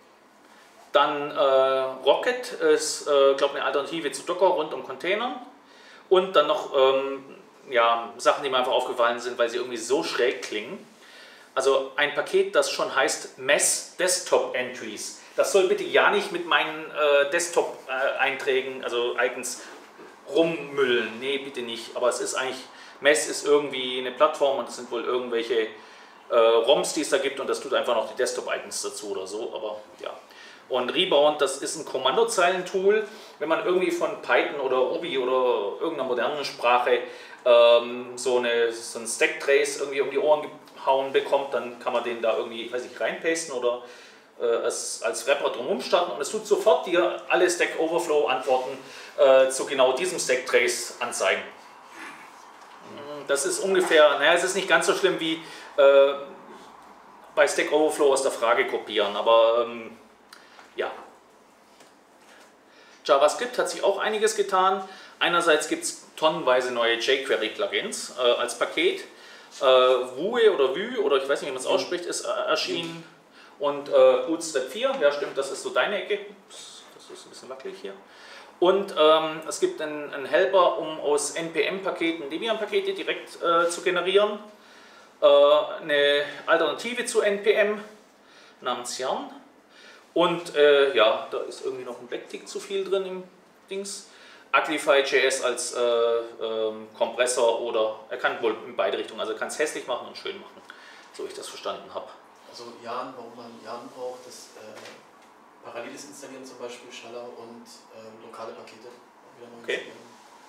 dann äh, Rocket ist, äh, glaube ich, eine Alternative zu Docker rund um Containern. Und dann noch ähm, ja, Sachen, die mir einfach aufgefallen sind, weil sie irgendwie so schräg klingen. Also ein Paket, das schon heißt Mess Desktop Entries. Das soll bitte ja nicht mit meinen äh, Desktop-Einträgen, also Icons, rummüllen. Nee, bitte nicht. Aber es ist eigentlich, Mess ist irgendwie eine Plattform und es sind wohl irgendwelche äh, ROMs, die es da gibt und das tut einfach noch die Desktop-Icons dazu oder so. Aber ja. Und Rebound, das ist ein Kommandozeilentool. Wenn man irgendwie von Python oder Ruby oder irgendeiner modernen Sprache ähm, so, eine, so ein Stack-Trace irgendwie um die Ohren gehauen bekommt, dann kann man den da irgendwie, weiß ich, reinpasten oder äh, es als Wrapper drumherum starten und es tut sofort dir alle Stack Overflow-Antworten äh, zu genau diesem Stack-Trace anzeigen. Das ist ungefähr, naja, es ist nicht ganz so schlimm wie äh, bei Stack Overflow aus der Frage kopieren, aber ähm, ja. JavaScript hat sich auch einiges getan. Einerseits gibt es tonnenweise neue jQuery-Plugins äh, als Paket. Äh, Vue oder Vue, oder ich weiß nicht, wie man es ausspricht, ist äh, erschienen. Und äh, Bootstrap vier, ja stimmt, das ist so deine Ecke. Ups, das ist ein bisschen wackelig hier. Und ähm, es gibt einen, einen Helper, um aus N P M-Paketen Debian-Pakete direkt äh, zu generieren. Äh, eine Alternative zu N P M namens Yarn. Und äh, ja, da ist irgendwie noch ein Backtick zu viel drin im Dings. Uglify.js als äh, ähm, Kompressor oder er kann wohl in beide Richtungen, also er kann es hässlich machen und schön machen, so ich das verstanden habe. Also Yarn, warum man Yarn braucht, das äh, paralleles Installieren zum Beispiel, schneller und äh, lokale Pakete auch wieder neu Okay. installieren.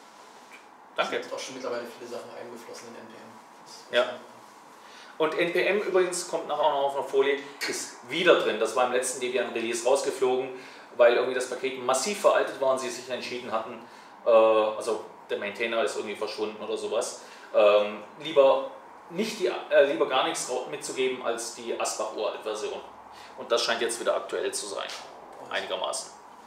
Danke. Es sind auch schon mittlerweile viele Sachen eingeflossen in N P M. Das Ja. Und N P M übrigens, kommt nachher auch noch auf einer Folie, ist wieder drin. Das war im letzten Debian-Release rausgeflogen, weil irgendwie das Paket massiv veraltet war und sie sich entschieden hatten, äh, also der Maintainer ist irgendwie verschwunden oder sowas, ähm, lieber, nicht die, äh, lieber gar nichts mitzugeben als die Asbach-Uralt-Version. Und das scheint jetzt wieder aktuell zu sein, einigermaßen.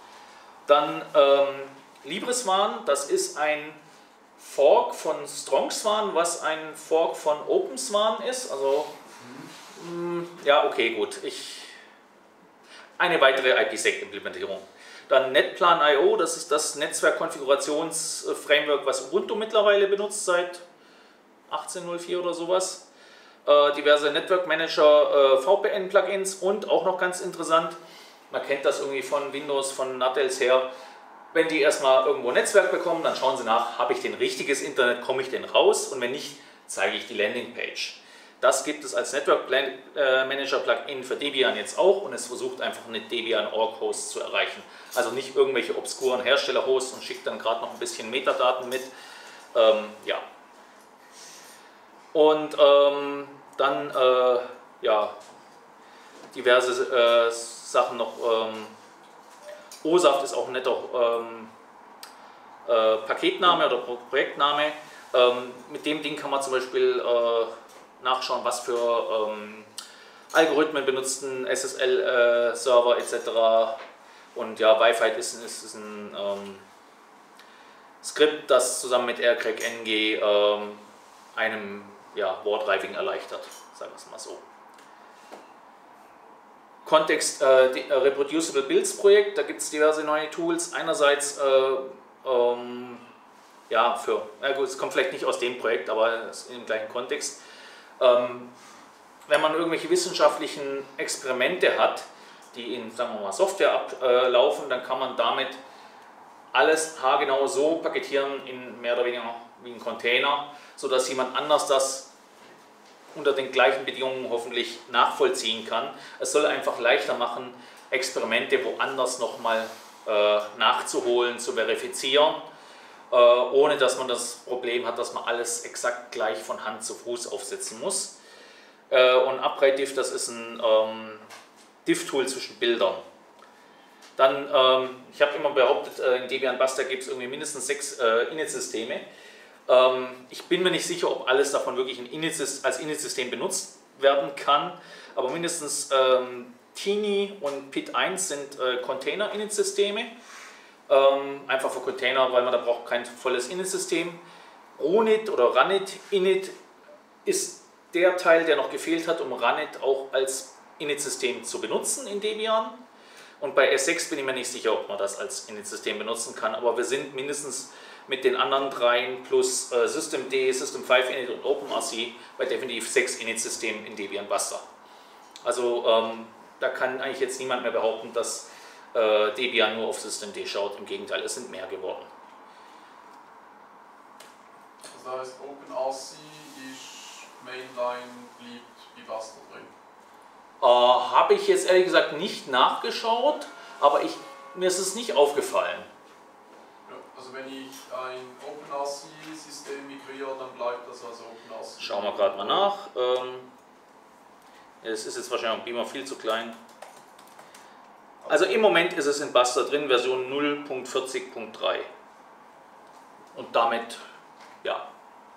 Dann ähm, LibreSwan, das ist ein Fork von StrongSwan, was ein Fork von OpenSwan ist. Also, mhm. mh, ja, okay, gut. Ich, eine weitere I P sec Implementierung. Dann Netplan Punkt i o, das ist das Netzwerkkonfigurationsframework, was Ubuntu mittlerweile benutzt seit achtzehn null vier oder sowas. Äh, diverse Network Manager, äh, V P N-Plugins und auch noch ganz interessant, man kennt das irgendwie von Windows, von Nattels her. Wenn die erstmal irgendwo ein Netzwerk bekommen, dann schauen sie nach, habe ich denn richtiges Internet, komme ich denn raus und wenn nicht, zeige ich die Landingpage. Das gibt es als Network Manager Plugin für Debian jetzt auch und es versucht einfach eine Debian Org Host zu erreichen. Also nicht irgendwelche obskuren Hersteller-Hosts und schickt dann gerade noch ein bisschen Metadaten mit. Ähm, ja. Und ähm, dann äh, ja, diverse äh, Sachen noch. Ähm, OSAFT ist auch ein netter ähm, äh, Paketname oder Pro Projektname. Ähm, mit dem Ding kann man zum Beispiel äh, nachschauen, was für ähm, Algorithmen benutzten S S L-Server äh, et cetera. Und ja, Wi-Fi ist, ist, ist ein ähm, Skript, das zusammen mit aircrackng ähm, einem ja, Wardriving erleichtert, sagen wir es mal so. Kontext äh, die, äh, Reproducible Builds Projekt, da gibt es diverse neue Tools. Einerseits, äh, ähm, ja, für, na gut, es kommt vielleicht nicht aus dem Projekt, aber im gleichen Kontext. Ähm, wenn man irgendwelche wissenschaftlichen Experimente hat, die in, sagen wir mal, Software ablaufen, dann kann man damit alles haargenau so paketieren in mehr oder weniger wie ein Container, sodass jemand anders das unter den gleichen Bedingungen hoffentlich nachvollziehen kann. Es soll einfach leichter machen, Experimente woanders nochmal äh, nachzuholen, zu verifizieren, äh, ohne dass man das Problem hat, dass man alles exakt gleich von Hand zu Fuß aufsetzen muss. Äh, und UpWrite-Diff, das ist ein ähm, Diff-Tool zwischen Bildern. Dann, ähm, ich habe immer behauptet, äh, in Debian Buster gibt es irgendwie mindestens sechs äh, Init-Systeme. Ähm, ich bin mir nicht sicher, ob alles davon wirklich ein Init als Init-System benutzt werden kann, aber mindestens ähm, Tiny und P I T eins sind äh, Container-Init-Systeme. Ähm, einfach für Container, weil man da braucht kein volles Init-System. Runit oder Runit Init ist der Teil, der noch gefehlt hat, um Runit auch als Init-System zu benutzen in Debian. Und bei S sechs bin ich mir nicht sicher, ob man das als Init-System benutzen kann, aber wir sind mindestens mit den anderen dreien plus äh, Systemd, System fünf Init und OpenRC bei definitiv sechs Init-Systemen in Debian Basta. Also ähm, da kann eigentlich jetzt niemand mehr behaupten, dass äh, Debian nur auf Systemd schaut. Im Gegenteil, es sind mehr geworden. Das heißt, OpenRC ist Mainline, blieb wie Basta drin. Äh, Habe ich jetzt ehrlich gesagt nicht nachgeschaut, aber ich, mir ist es nicht aufgefallen. Ja, also wenn ich ein OpenRC-System migriere, dann bleibt das als OpenRC. Schauen wir gerade mal nach. Ähm, es ist jetzt wahrscheinlich am Beamer viel zu klein. Also im Moment ist es in Basta drin, Version null Punkt vierzig Punkt drei. Und damit, ja.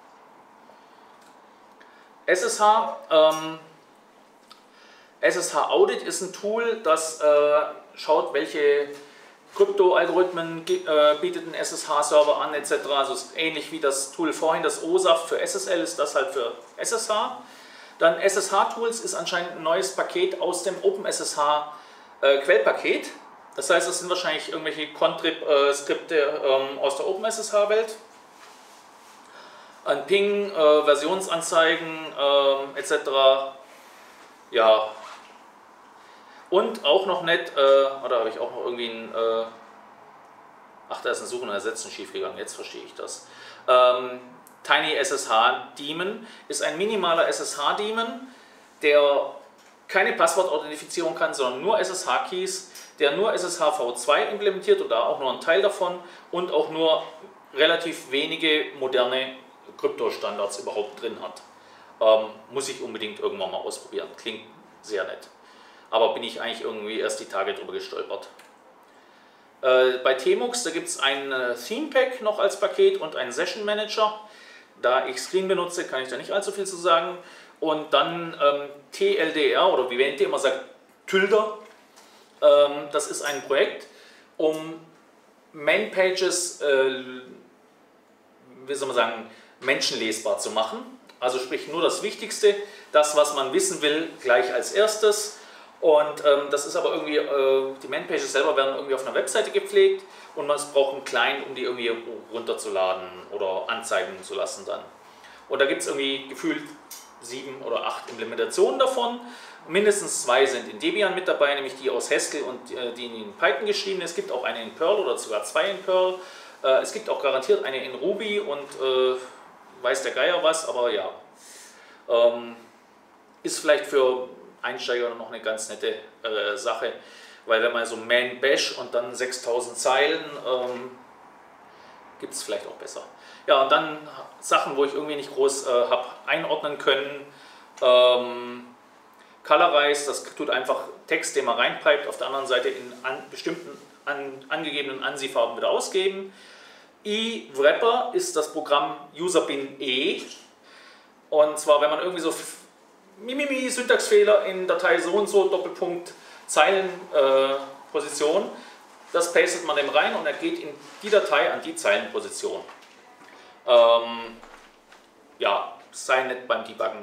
S S H. Ähm, S S H Audit ist ein Tool, das äh, schaut, welche Krypto-Algorithmen äh, bietet ein S S H-Server an, et cetera. Also ist ähnlich wie das Tool vorhin, das O S A F für S S L ist das halt für S S H. Dann S S H-Tools ist anscheinend ein neues Paket aus dem OpenSSH äh, Quellpaket. Das heißt, das sind wahrscheinlich irgendwelche Contrib-Skripte ähm, aus der OpenSSH-Welt. Ein Ping, äh, Versionsanzeigen äh, et cetera. Ja. Und auch noch nett, äh, oder habe ich auch noch irgendwie ein, äh, ach, da ist ein Suchen und Ersetzen schiefgegangen, jetzt verstehe ich das. Ähm, TinySSH-Daemon ist ein minimaler S S H-Daemon, der keine Passwortauthentifizierung kann, sondern nur S S H-Keys, der nur S S H v zwei implementiert und da auch nur ein Teil davon und auch nur relativ wenige moderne Kryptostandards überhaupt drin hat. Ähm, muss ich unbedingt irgendwann mal ausprobieren. Klingt sehr nett. Aber bin ich eigentlich irgendwie erst die Tage drüber gestolpert. Äh, bei Tmux, da gibt es ein äh, Theme Pack noch als Paket und einen Session Manager. Da ich Screen benutze, kann ich da nicht allzu viel zu sagen. Und dann ähm, T L D R, oder wie Wendt immer sagt, Tülder. Ähm, das ist ein Projekt, um Man-Pages, äh, wie soll man sagen, menschenlesbar zu machen. Also sprich nur das Wichtigste, das, was man wissen will, gleich als erstes. Und ähm, das ist aber irgendwie, äh, die Man-Pages selber werden irgendwie auf einer Webseite gepflegt und man braucht einen Client, um die irgendwie runterzuladen oder anzeigen zu lassen dann. Und da gibt es irgendwie gefühlt sieben oder acht Implementationen davon. Mindestens zwei sind in Debian mit dabei, nämlich die aus Haskell und äh, die in Python geschrieben. Es gibt auch eine in Perl oder sogar zwei in Perl. Äh, es gibt auch garantiert eine in Ruby und äh, weiß der Geier was, aber ja. Ähm, ist vielleicht für Einsteiger noch eine ganz nette äh, Sache, weil wenn man so Man Bash und dann sechstausend Zeilen, ähm, gibt es vielleicht auch besser. Ja, und dann Sachen, wo ich irgendwie nicht groß äh, habe einordnen können. Ähm, Colorize, das tut einfach Text, den man reinpipet, auf der anderen Seite in an, bestimmten an, angegebenen ANSI-Farben wieder ausgeben. eWrapper ist das Programm Userbin E. Und zwar, wenn man irgendwie so Mimimi, Syntaxfehler in Datei so und so, Doppelpunkt, Zeilenposition, äh, das pastet man dem rein und er geht in die Datei an die Zeilenposition. Ähm, ja, sei nett beim Debuggen.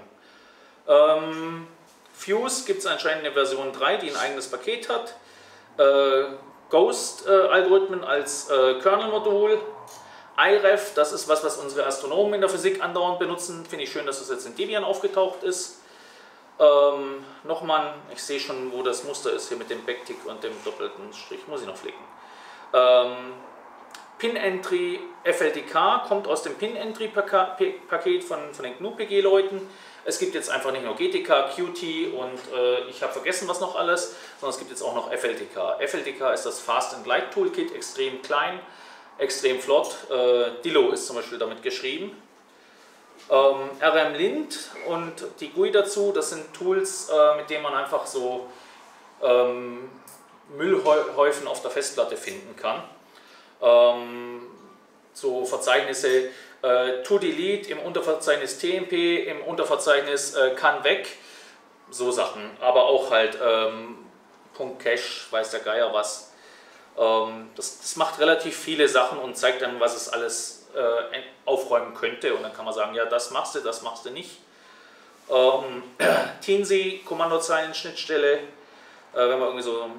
Ähm, Fuse gibt es anscheinend eine Version drei, die ein eigenes Paket hat. Äh, Ghost-Algorithmen äh, als äh, Kernel-Modul. iRef, das ist was, was unsere Astronomen in der Physik andauernd benutzen. Finde ich schön, dass das jetzt in Debian aufgetaucht ist. Ähm, Nochmal, ich sehe schon, wo das Muster ist, hier mit dem Backtick und dem doppelten Strich, muss ich noch flicken. Ähm, Pin-Entry F L T K kommt aus dem Pin-Entry-Paket von, von den G N U P G-Leuten. Es gibt jetzt einfach nicht nur G T K, Q T und äh, ich habe vergessen, was noch alles, sondern es gibt jetzt auch noch F L T K. F L T K ist das Fast and Light Toolkit, extrem klein, extrem flott. Äh, Dillo ist zum Beispiel damit geschrieben. Ähm, R M Lint und die G U I dazu, das sind Tools, äh, mit denen man einfach so ähm, Müllhäufen auf der Festplatte finden kann. Ähm, so Verzeichnisse äh, To-Delete im Unterverzeichnis T M P, im Unterverzeichnis äh, kann weg, so Sachen, aber auch halt ähm, .cache, weiß der Geier was. Ähm, das, das macht relativ viele Sachen und zeigt dann, was es alles äh, aufräumen könnte und dann kann man sagen, ja, das machst du, das machst du nicht. Ähm, Teensy, Kommandozeilen-Schnittstelle, äh, wenn man irgendwie so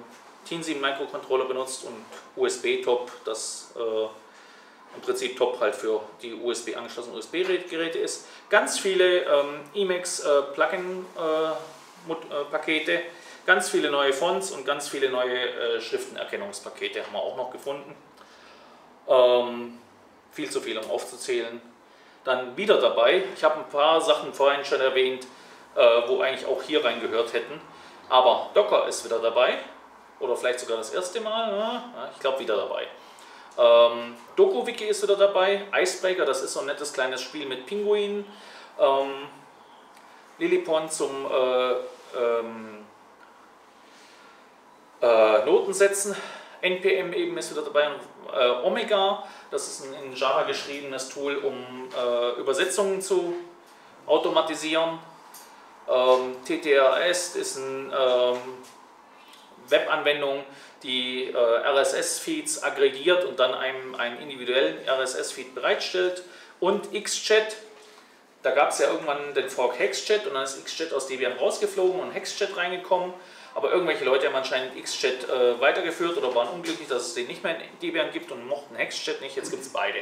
Teensy Microcontroller benutzt und U S B-Top, das äh, im Prinzip Top halt für die U S B angeschlossenen U S B-Geräte ist. Ganz viele ähm, Emacs äh, Plugin-Pakete, äh, ganz viele neue Fonts und ganz viele neue äh, Schriftenerkennungspakete haben wir auch noch gefunden. Ähm, viel zu viel, um aufzuzählen. Dann wieder dabei, ich habe ein paar Sachen vorhin schon erwähnt, äh, wo eigentlich auch hier reingehört hätten, aber Docker ist wieder dabei, oder vielleicht sogar das erste Mal, ja, ich glaube wieder dabei. Ähm, DokuWiki ist wieder dabei, Icebreaker, das ist so ein nettes kleines Spiel mit Pinguinen, ähm, Lillipond zum äh, ähm, äh, Notensetzen, N P M eben ist wieder dabei, und, äh, Omega, das ist ein in Java geschriebenes Tool, um äh, Übersetzungen zu automatisieren. Ähm, T T R S ist eine ähm, Webanwendung, die äh, R S S-Feeds aggregiert und dann einem einen individuellen R S S-Feed bereitstellt. Und Xchat, da gab es ja irgendwann den Fork Hexchat und dann ist Xchat aus Debian rausgeflogen und Hexchat reingekommen. Aber irgendwelche Leute haben anscheinend Xchat äh, weitergeführt oder waren unglücklich, dass es den nicht mehr in Debian gibt und mochten Hexchat nicht. Jetzt gibt es beide.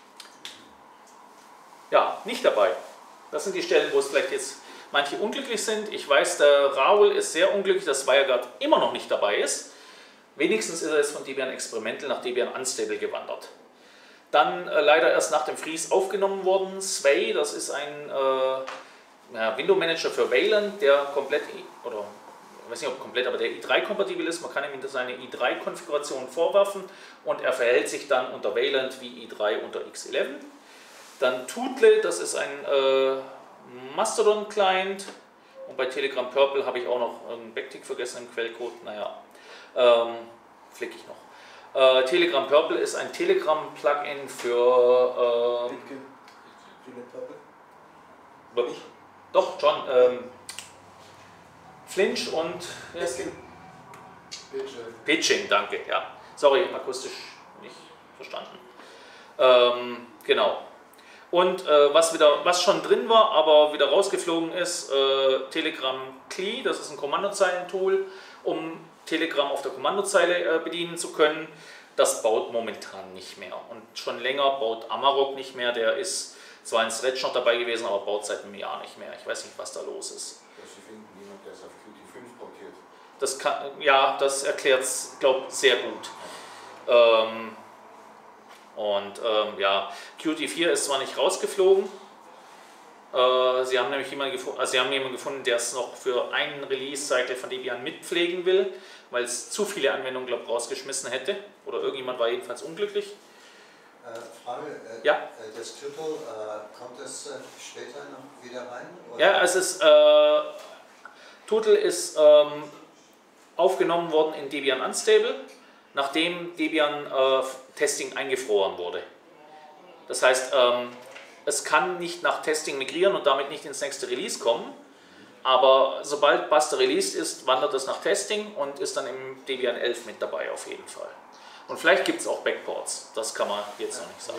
Ja, nicht dabei. Das sind die Stellen, wo es vielleicht jetzt manche unglücklich sind. Ich weiß, der Raoul ist sehr unglücklich, dass WireGuard immer noch nicht dabei ist. Wenigstens ist er jetzt von Debian Experimental nach Debian Unstable gewandert. Dann äh, leider erst nach dem Freeze aufgenommen worden. Sway, das ist ein äh, ja, Window Manager für Wayland, der komplett, oder ich weiß nicht ob komplett, aber der i drei kompatibel ist. Man kann ihm seine i drei Konfiguration vorwerfen und er verhält sich dann unter Wayland wie i drei unter X elf. Dann Tootle, das ist ein äh, Mastodon-Client und bei Telegram Purple habe ich auch noch einen Backtick vergessen im Quellcode. Naja, ähm, flick ich noch. Äh, Telegram Purple ist ein Telegram-Plugin für. Äh, Purple? Doch, John. Ähm, Flinch und. Pitching. Pitching, danke. Ja. Sorry, akustisch nicht verstanden. Ähm, genau. Und äh, was, wieder, was schon drin war, aber wieder rausgeflogen ist, äh, Telegram C L I, das ist ein Kommandozeilentool, um Telegram auf der Kommandozeile äh, bedienen zu können. Das baut momentan nicht mehr. Und schon länger baut Amarok nicht mehr. Der ist zwar in Stretch noch dabei gewesen, aber baut seit einem Jahr nicht mehr. Ich weiß nicht, was da los ist. Sie finden niemand, der es auf Qt fünf portiert. Das kann, ja, das erklärt es, glaube ich, sehr gut. Ähm, und ähm, ja, Qt vier ist zwar nicht rausgeflogen. Äh, sie haben nämlich jemanden gefunden, also sie haben jemanden gefunden, der es noch für einen Release-Seite von Debian mitpflegen will, weil es zu viele Anwendungen, glaube ich, rausgeschmissen hätte. Oder irgendjemand war jedenfalls unglücklich. Äh, Frage, äh, ja? äh, das Tutorial, äh, kommt das äh, später noch wieder rein? Oder? Ja, es ist, äh, Tutel ist ähm, aufgenommen worden in Debian Unstable, nachdem Debian äh, Testing eingefroren wurde. Das heißt, ähm, es kann nicht nach Testing migrieren und damit nicht ins nächste Release kommen, aber sobald Buster released ist, wandert es nach Testing und ist dann im Debian elf mit dabei auf jeden Fall. Und vielleicht gibt es auch Backports, das kann man jetzt noch nicht sagen.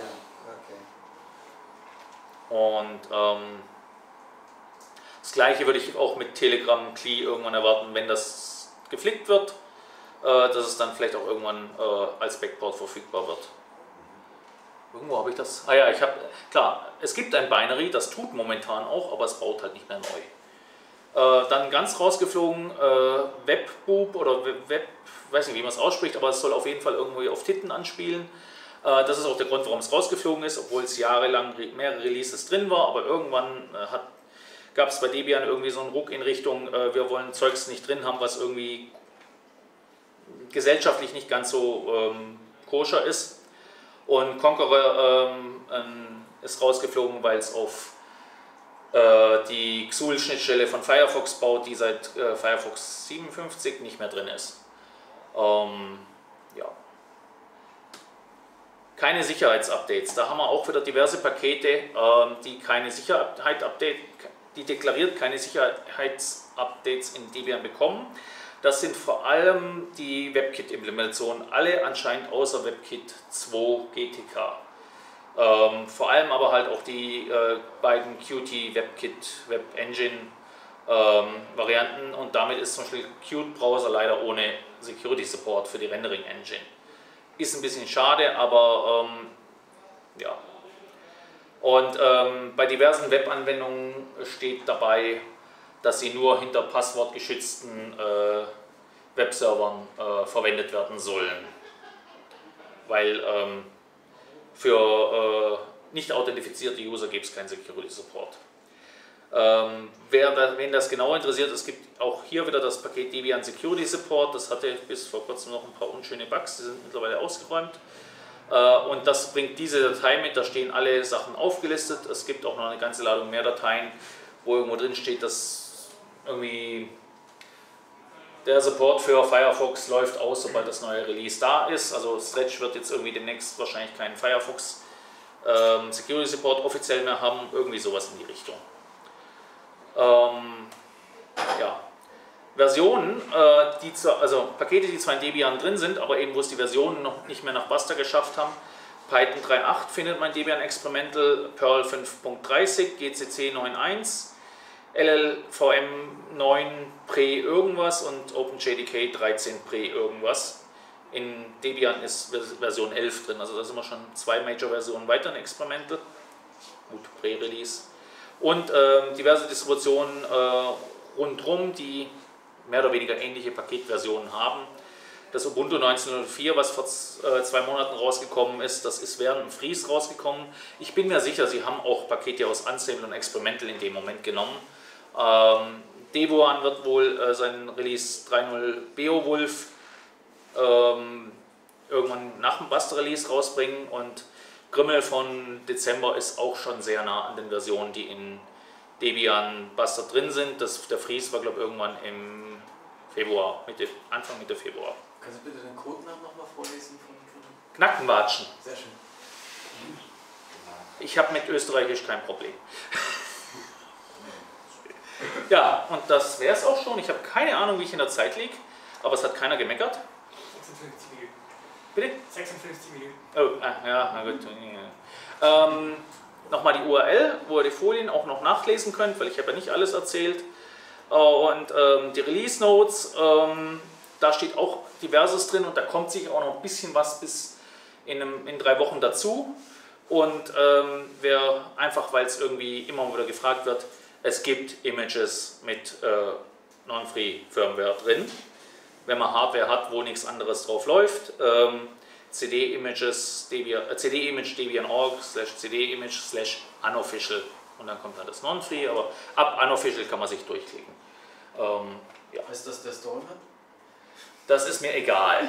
Ja, okay. Und ähm, das gleiche würde ich auch mit Telegram C L I irgendwann erwarten, wenn das geflickt wird, äh, dass es dann vielleicht auch irgendwann äh, als Backport verfügbar wird. Irgendwo habe ich das. Ah ja, ich habe. Klar, es gibt ein Binary, das tut momentan auch, aber es baut halt nicht mehr neu. Äh, dann ganz rausgeflogen, äh, Webboob oder Web, weiß nicht, wie man es ausspricht, aber es soll auf jeden Fall irgendwie auf Titten anspielen. Äh, das ist auch der Grund, warum es rausgeflogen ist, obwohl es jahrelang mehrere Releases drin war, aber irgendwann äh, hat, gab es bei Debian irgendwie so einen Ruck in Richtung, äh, wir wollen Zeugs nicht drin haben, was irgendwie gesellschaftlich nicht ganz so ähm, koscher ist. Und Conqueror ähm, ähm, ist rausgeflogen, weil es auf äh, die X U L-Schnittstelle von Firefox baut, die seit äh, Firefox siebenundfünfzig nicht mehr drin ist. Ähm, ja. Keine Sicherheitsupdates. Da haben wir auch wieder diverse Pakete, ähm, die keine Sicherheit update, die deklariert keine Sicherheitsupdates in Debian bekommen. Das sind vor allem die WebKit-Implementationen, alle anscheinend außer WebKit zwei G T K. Ähm, vor allem aber halt auch die äh, beiden Qt WebKit Web Engine ähm, Varianten und damit ist zum Beispiel Qt Browser leider ohne Security Support für die Rendering Engine. Ist ein bisschen schade, aber ähm, ja. Und ähm, bei diversen Webanwendungen steht dabei, dass sie nur hinter passwortgeschützten äh, Webservern äh, verwendet werden sollen. Weil ähm, für äh, nicht authentifizierte User gibt es keinen Security Support. Ähm, wer da, wen das genau interessiert, es gibt auch hier wieder das Paket Debian Security Support. Das hatte bis vor kurzem noch ein paar unschöne Bugs, die sind mittlerweile ausgeräumt. Äh, und das bringt diese Datei mit, da stehen alle Sachen aufgelistet. Es gibt auch noch eine ganze Ladung mehr Dateien, wo irgendwo drin steht, dass irgendwie der Support für Firefox läuft aus, sobald das neue Release da ist. Also Stretch wird jetzt irgendwie demnächst wahrscheinlich keinen Firefox ähm, Security Support offiziell mehr haben, irgendwie sowas in die Richtung. Ähm, ja. Versionen, äh, die zwar, also Pakete, die zwar in Debian drin sind, aber eben wo es die Versionen noch nicht mehr nach Buster geschafft haben. Python drei Punkt acht findet man Debian Experimental, Perl fünf Punkt dreißig, G C C neun Punkt eins, L L V M neun Pre irgendwas und OpenJDK dreizehn Pre irgendwas. In Debian ist Version elf drin, also da sind wir schon zwei Major-Versionen weiter in Experimental. Gut, Pre-Release. Und äh, diverse Distributionen äh, rundherum, die mehr oder weniger ähnliche Paketversionen haben. Das Ubuntu neunzehn null vier, was vor äh, zwei Monaten rausgekommen ist, das ist während dem Freeze rausgekommen. Ich bin mir sicher, sie haben auch Pakete aus Unstable und Experimental in dem Moment genommen. Ähm, Devuan wird wohl äh, seinen Release drei Punkt null Beowulf ähm, irgendwann nach dem Buster-Release rausbringen und Grimmel von Dezember ist auch schon sehr nah an den Versionen, die in Debian Buster drin sind. Das, der Freeze war, glaube ich, irgendwann im Februar, Mitte, Anfang Mitte Februar. Kannst du bitte den Codenamen nochmal vorlesen von Grimmel? Knackenwatschen. Sehr schön. Ich habe mit Österreichisch kein Problem. Ja, und das wäre es auch schon. Ich habe keine Ahnung, wie ich in der Zeit liege, aber es hat keiner gemeckert. sechsundfünfzig Minuten. Bitte? sechsundfünfzig Minuten. Oh, ah, ja, na gut. Ähm, Nochmal die U R L, wo ihr die Folien auch noch nachlesen könnt, weil ich habe ja nicht alles erzählt. Und ähm, die Release Notes, ähm, da steht auch diverses drin und da kommt sich auch noch ein bisschen was bis in, einem, in drei Wochen dazu. Und ähm, wer einfach, weil es irgendwie immer wieder gefragt wird, es gibt Images mit äh, Non-Free Firmware drin, wenn man Hardware hat, wo nichts anderes drauf läuft. Ähm, C D-Images, äh, C D-Image Debian.org slash C D-Image slash unofficial und dann kommt dann das Non-Free, aber ab unofficial kann man sich durchklicken. Ähm, ja. Heißt das der Store hat? Das ist mir egal.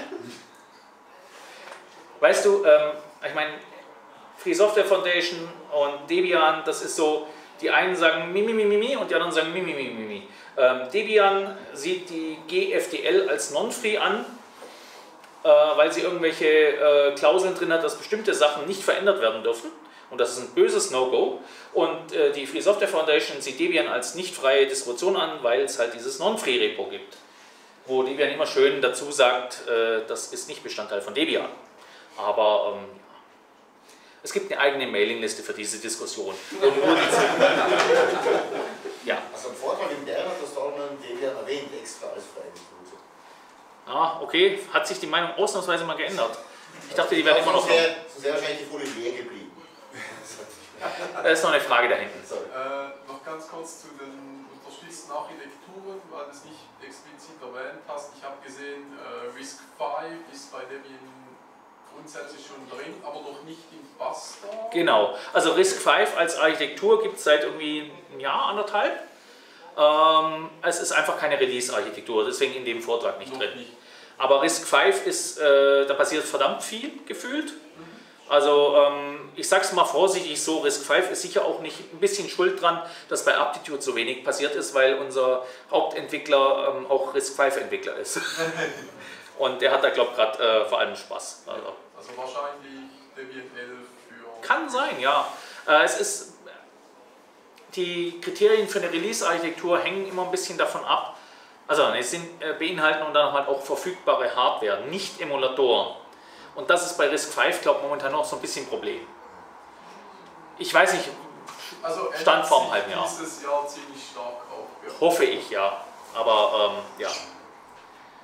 Weißt du, ähm, ich meine, Free Software Foundation und Debian, das ist so, die einen sagen Mimi, Mimi, Mimi und die anderen sagen Mimi, Mimi, Mimi. Ähm, Debian sieht die G F D L als Non-Free an, äh, weil sie irgendwelche äh, Klauseln drin hat, dass bestimmte Sachen nicht verändert werden dürfen. Und das ist ein böses No-Go. Und äh, die Free Software Foundation sieht Debian als nicht freie Distribution an, weil es halt dieses Non-Free-Repo gibt. Wo Debian immer schön dazu sagt, äh, das ist nicht Bestandteil von Debian. Aber ähm, es gibt eine eigene Mailingliste für diese Diskussion. Und nur die ja. Also im Vortrag in Bern hat das Dortmund Debian erwähnt, extra als freie Distribution. Ah, okay. Hat sich die Meinung ausnahmsweise mal geändert? Ich dachte, die werden immer noch. Sonst wäre wahrscheinlich die Folie leer geblieben. Da ist noch eine Frage dahinten. Äh, noch ganz kurz zu den unterstützten Architekturen, weil du es nicht explizit erwähnt hast. Ich habe gesehen, äh, RISC fünf ist bei Debian grundsätzlich schon drin, aber noch nicht im Buster. Genau. Also RISC fünf als Architektur gibt es seit irgendwie einem Jahr, anderthalb. Ähm, es ist einfach keine Release-Architektur, deswegen in dem Vortrag nicht noch drin. Nicht. Aber RISC fünf ist, äh, da passiert verdammt viel gefühlt. Also ähm, ich sag's mal vorsichtig so, RISC fünf ist sicher auch nicht ein bisschen schuld dran, dass bei Aptitude so wenig passiert ist, weil unser Hauptentwickler ähm, auch RISC fünf Entwickler ist. Und der hat da, glaube ich, gerade äh, vor allem Spaß. Also, also wahrscheinlich Debian elf für... kann sein, ja. Äh, es ist, die Kriterien für eine Release-Architektur hängen immer ein bisschen davon ab, also es sind, äh, beinhalten und dann halt auch verfügbare Hardware, nicht Emulatoren. Und das ist bei RISC fünf, glaube ich, momentan noch so ein bisschen ein Problem. Ich weiß nicht, also Stand vor einem halben Jahr. Dieses Jahr ziemlich stark auf. Ja. Hoffe ich, ja. Aber ähm, ja.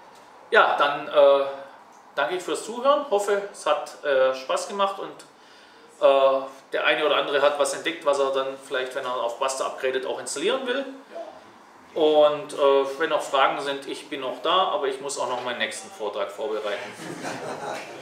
Ja, dann äh, danke ich fürs Zuhören, hoffe es hat äh, Spaß gemacht und äh, der eine oder andere hat was entdeckt, was er dann vielleicht, wenn er auf Buster upgradet, auch installieren will. Und äh, wenn noch Fragen sind, ich bin noch da, aber ich muss auch noch meinen nächsten Vortrag vorbereiten.